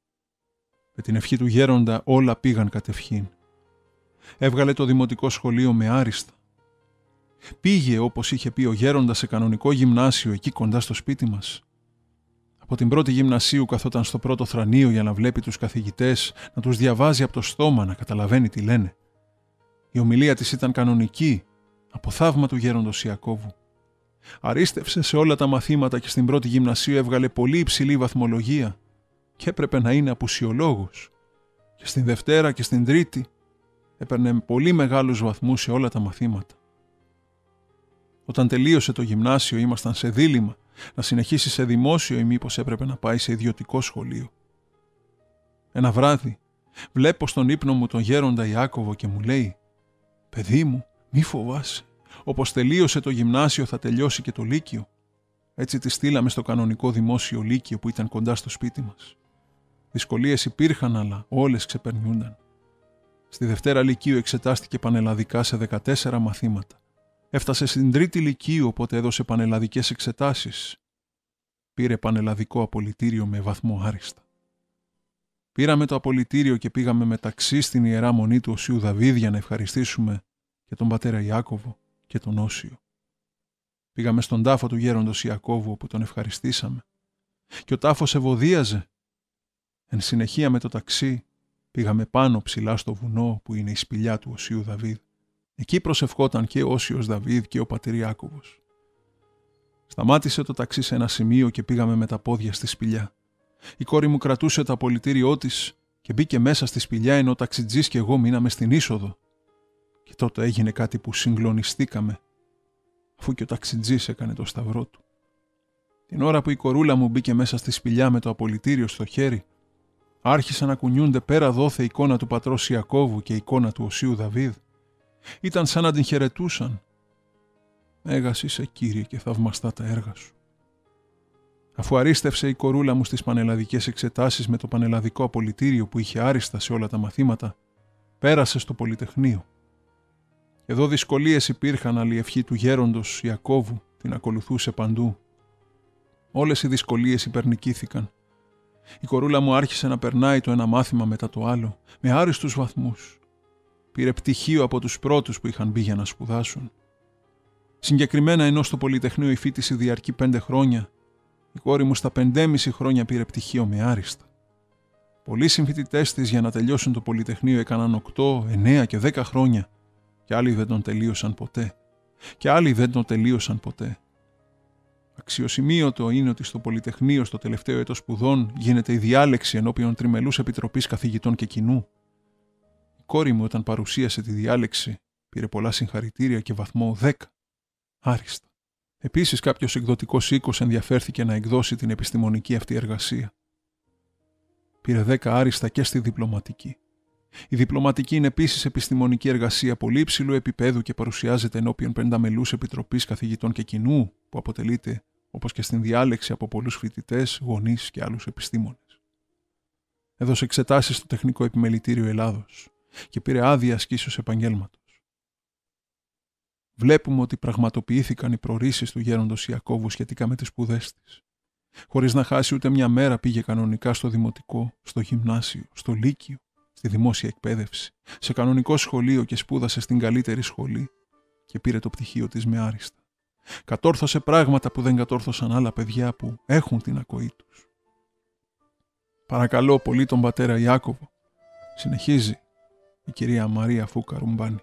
Με την ευχή του γέροντα όλα πήγαν κατευχήν. Έβγαλε το δημοτικό σχολείο με άριστα. Πήγε, όπως είχε πει ο γέροντας, σε κανονικό γυμνάσιο εκεί κοντά στο σπίτι μας. Από την πρώτη γυμνασίου καθόταν στο πρώτο θρανείο για να βλέπει τους καθηγητές, να τους διαβάζει από το στόμα, να καταλαβαίνει τι λένε. Η ομιλία της ήταν κανονική, από θαύμα του γέροντος Ιακώβου. Αρίστευσε σε όλα τα μαθήματα και στην πρώτη γυμνασίου έβγαλε πολύ υψηλή βαθμολογία και έπρεπε να είναι απουσιολόγος. Και στην Δευτέρα και στην Τρίτη έπαιρνε πολύ μεγάλους βαθμούς σε όλα τα μαθήματα. Όταν τελείωσε το γυμνάσιο ήμασταν σε δίλημμα να συνεχίσει σε δημόσιο ή μήπως έπρεπε να πάει σε ιδιωτικό σχολείο. Ένα βράδυ βλέπω στον ύπνο μου τον γέροντα Ιάκωβο και μου λέει «Παιδί μου, μη φοβάσαι. Όπως τελείωσε το γυμνάσιο θα τελειώσει και το λύκειο». Έτσι τη στείλαμε στο κανονικό δημόσιο λύκειο που ήταν κοντά στο σπίτι μας. Δυσκολίες υπήρχαν, αλλά όλες ξεπερνιούνταν. Στη Δευτέρα Λυκείου εξετάστηκε πανελλαδικά σε δεκατέσσερα μαθήματα. Έφτασε στην Τρίτη Λυκείου, οπότε έδωσε πανελλαδικές εξετάσεις. Πήρε πανελλαδικό απολυτήριο με βαθμό άριστα. Πήραμε το απολυτήριο και πήγαμε με ταξί στην Ιερά Μονή του Οσίου Δαβίδ για να ευχαριστήσουμε και τον πατέρα Ιάκωβο και τον Όσιο. Πήγαμε στον τάφο του γέροντος Ιακώβου όπου τον ευχαριστήσαμε. Και ο τάφος ευωδίαζε. Εν συνεχεία με το ταξί πήγαμε πάνω ψηλά στο βουνό που είναι η σπηλιά του Οσίου Δαβίδ. Εκεί προσευχόταν και ο Όσιος Δαβίδ και ο πατήρ Ιάκωβος. Σταμάτησε το ταξί σε ένα σημείο και πήγαμε με τα πόδια στη σπηλιά. Η κόρη μου κρατούσε το απολυτήριό της και μπήκε μέσα στη σπηλιά ενώ ο ταξιτζής και εγώ μείναμε στην είσοδο. Και τότε έγινε κάτι που συγκλονιστήκαμε, αφού και ο ταξιτζής έκανε το σταυρό του. Την ώρα που η κορούλα μου μπήκε μέσα στη σπηλιά με το απολυτήριο στο χέρι, άρχισαν να κουνιούνται πέρα δόθε εικόνα του πατρός Ιακώβου και εικόνα του Οσίου Δαβίδ. Ήταν σαν να την χαιρετούσαν. «Μέγας είσαι, Κύριε, και θαυμαστά τα έργα σου». Αφού αρίστευσε η κορούλα μου στις πανελλαδικές εξετάσεις με το πανελλαδικό απολυτήριο που είχε άριστα σε όλα τα μαθήματα, πέρασε στο Πολυτεχνείο. Εδώ δυσκολίες υπήρχαν, αλλά η ευχή του γέροντος Ιακώβου την ακολουθούσε παντού. Όλες οι δυσκολίες υπερνικήθηκαν. Η κορούλα μου άρχισε να περνάει το ένα μάθημα μετά το άλλο, με άριστους βαθμούς. Πήρε πτυχίο από τους πρώτους που είχαν μπει για να σπουδάσουν. Συγκεκριμένα, ενώ στο Πολυτεχνείο η φοιτηση διαρκεί πέντε χρόνια, Η κόρη μου στα πεντέμιση χρόνια πήρε πτυχίο με άριστα. Πολλοί συμφοιτητές της για να τελειώσουν το Πολυτεχνείο έκαναν οκτώ, εννέα και δέκα χρόνια και άλλοι δεν τον τελείωσαν ποτέ. Και άλλοι δεν τον τελείωσαν ποτέ. Αξιοσημείωτο είναι ότι στο Πολυτεχνείο στο τελευταίο έτος σπουδών γίνεται η διάλεξη ενώπιον τριμελούς επιτροπής καθηγητών και κοινού. Η κόρη μου όταν παρουσίασε τη διάλεξη πήρε πολλά συγχαρητήρια και βαθμό δέκα. Άριστα. Επίσης κάποιος εκδοτικός οίκος ενδιαφέρθηκε να εκδώσει την επιστημονική αυτή εργασία. Πήρε δέκα άριστα και στη διπλωματική. Η διπλωματική είναι επίσης επιστημονική εργασία πολύ υψηλού επίπεδου και παρουσιάζεται ενώπιον πενταμελούς επιτροπής καθηγητών και κοινού, που αποτελείται, όπως και στην διάλεξη, από πολλούς φοιτητές, γονείς και άλλους επιστήμονες. Έδωσε εξετάσεις στο Τεχνικό Επιμελητήριο Ελλάδος και πήρε άδεια ασκήσεως επαγγέλματος. Βλέπουμε ότι πραγματοποιήθηκαν οι προορίσεις του γέροντος Ιακώβου σχετικά με τις σπουδές της. Χωρίς να χάσει ούτε μια μέρα πήγε κανονικά στο δημοτικό, στο γυμνάσιο, στο λύκειο, στη δημόσια εκπαίδευση, σε κανονικό σχολείο και σπούδασε στην καλύτερη σχολή και πήρε το πτυχίο της με άριστα. Κατόρθωσε πράγματα που δεν κατόρθωσαν άλλα παιδιά που έχουν την ακοή τους. Παρακαλώ πολύ τον πατέρα Ιάκωβο, συνεχίζει η κυρία Μαρία Φούκα Ρουμπάνη.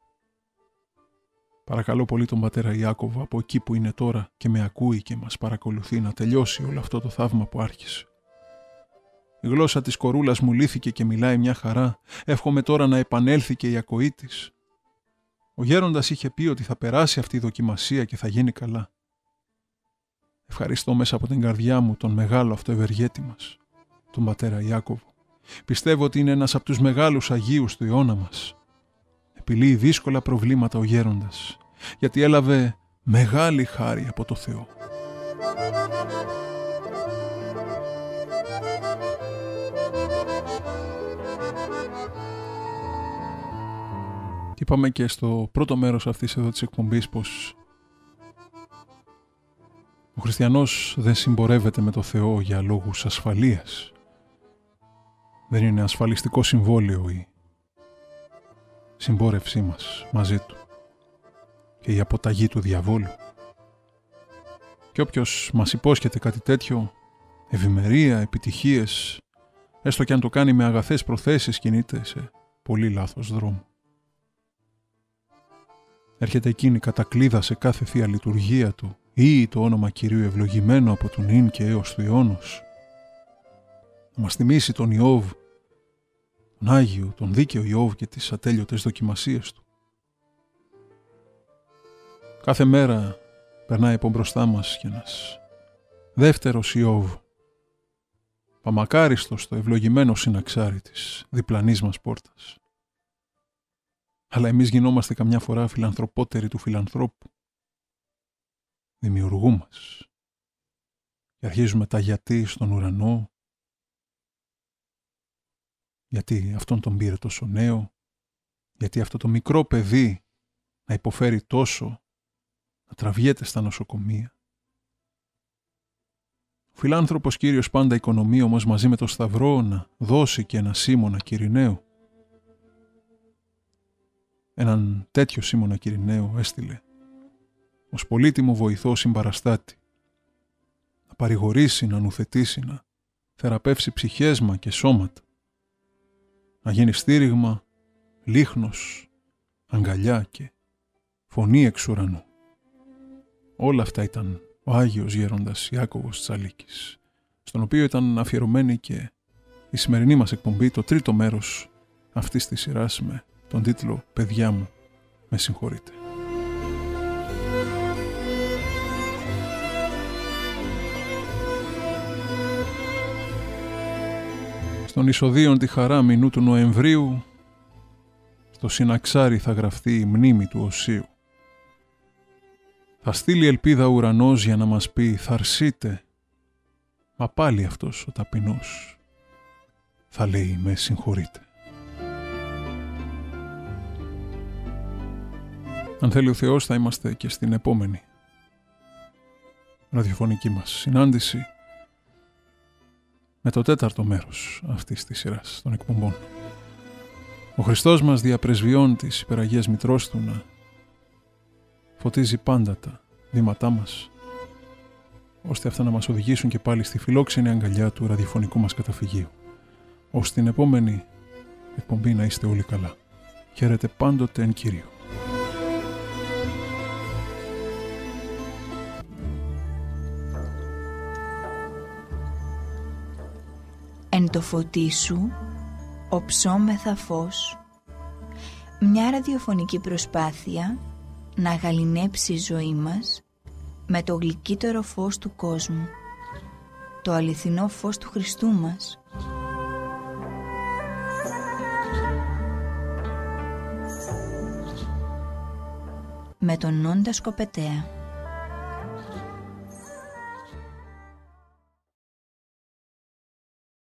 Παρακαλώ πολύ τον πατέρα Ιάκωβο από εκεί που είναι τώρα και με ακούει και μας παρακολουθεί να τελειώσει όλο αυτό το θαύμα που άρχισε. Η γλώσσα της κορούλας μου λύθηκε και μιλάει μια χαρά. Εύχομαι τώρα να επανέλθει και η ακοή της. Ο γέροντας είχε πει ότι θα περάσει αυτή η δοκιμασία και θα γίνει καλά. Ευχαριστώ μέσα από την καρδιά μου τον μεγάλο αυτό ευεργέτη μας, τον πατέρα Ιάκωβο. Πιστεύω ότι είναι ένας από τους μεγάλους Αγίους του αιώνα μας. Επιλύει δύσκολα προβλήματα ο γέροντας, γιατί έλαβε μεγάλη χάρη από το Θεό. Είπαμε και στο πρώτο μέρος αυτής εδώ της εκπομπής πως ο χριστιανός δεν συμπορεύεται με το Θεό για λόγους ασφαλείας. Δεν είναι ασφαλιστικό συμβόλαιο η συμπόρευσή μας μαζί του και η αποταγή του διαβόλου. Και όποιος μας υπόσχεται κάτι τέτοιο, ευημερία, επιτυχίες, έστω και αν το κάνει με αγαθές προθέσεις, κινείται σε πολύ λάθος δρόμο. Έρχεται εκείνη κατακλείδα σε κάθε θεία λειτουργία του ή το όνομα Κυρίου ευλογημένο από τον ίν και έως του αιώνος. Να μας θυμίσει τον Ιώβ, τον Άγιο, τον δίκαιο Ιώβ και τις ατέλειωτες δοκιμασίες του. Κάθε μέρα περνάει από μπροστά μας κι ένας δεύτερος Ιώβ, παμακάριστος το ευλογημένο συναξάρι της διπλανής μας πόρτας. Αλλά εμείς γινόμαστε καμιά φορά φιλανθρωπότεροι του φιλανθρώπου, δημιουργού μας, και αρχίζουμε τα γιατί στον ουρανό, γιατί αυτόν τον πήρε τόσο νέο, γιατί αυτό το μικρό παιδί να υποφέρει τόσο, να τραβιέται στα νοσοκομεία. Ο φιλάνθρωπος Κύριος πάντα οικονομεί όμως μαζί με το Σταυρό να δώσει και ένα Σίμωνα Κυριναίο. Έναν τέτοιο Σίμωνα Κυριναίο έστειλε ως πολύτιμο βοηθό συμπαραστάτη, να παρηγορήσει, να νουθετήσει, να θεραπεύσει ψυχές μα και σώματα, να γίνει στήριγμα, λίχνος, αγκαλιά και φωνή εξ ουρανού. Όλα αυτά ήταν ο Άγιος Γέροντας Ιάκωβος Τσαλίκης, στον οποίο ήταν αφιερωμένη και η σημερινή μας εκπομπή, το τρίτο μέρος αυτής της σειράς με τον τίτλο «Παιδιά μου, με συγχωρείτε». Στον Ισοδίον τη χαρά μηνού του Νοεμβρίου, στο συναξάρι θα γραφτεί η μνήμη του Οσίου. Θα στείλει ελπίδα ο ουρανός για να μας πει «Θαρσείτε», μα πάλι αυτός ο ταπεινός θα λέει «Με συγχωρείτε». Αν θέλει ο Θεός θα είμαστε και στην επόμενη ραδιοφωνική μας συνάντηση με το τέταρτο μέρος αυτής της σειράς των εκπομπών. Ο Χριστός μας δια πρεσβειών της υπεραγίας Μητρός Του να φωτίζει πάντα τα βήματά μας ώστε αυτά να μας οδηγήσουν και πάλι στη φιλόξενη αγκαλιά του ραδιοφωνικού μας καταφυγείου. Ως την επόμενη εκπομπή να είστε όλοι καλά. Χαίρετε πάντοτε εν Κυρίω. Εν το φωτί σου οψόμεθα φως. Μια ραδιοφωνική προσπάθεια να γαληνέψει η ζωή μας με το γλυκύτερο φως του κόσμου, το αληθινό φως του Χριστού μας. Με τον Νόντα Σκοπετέα.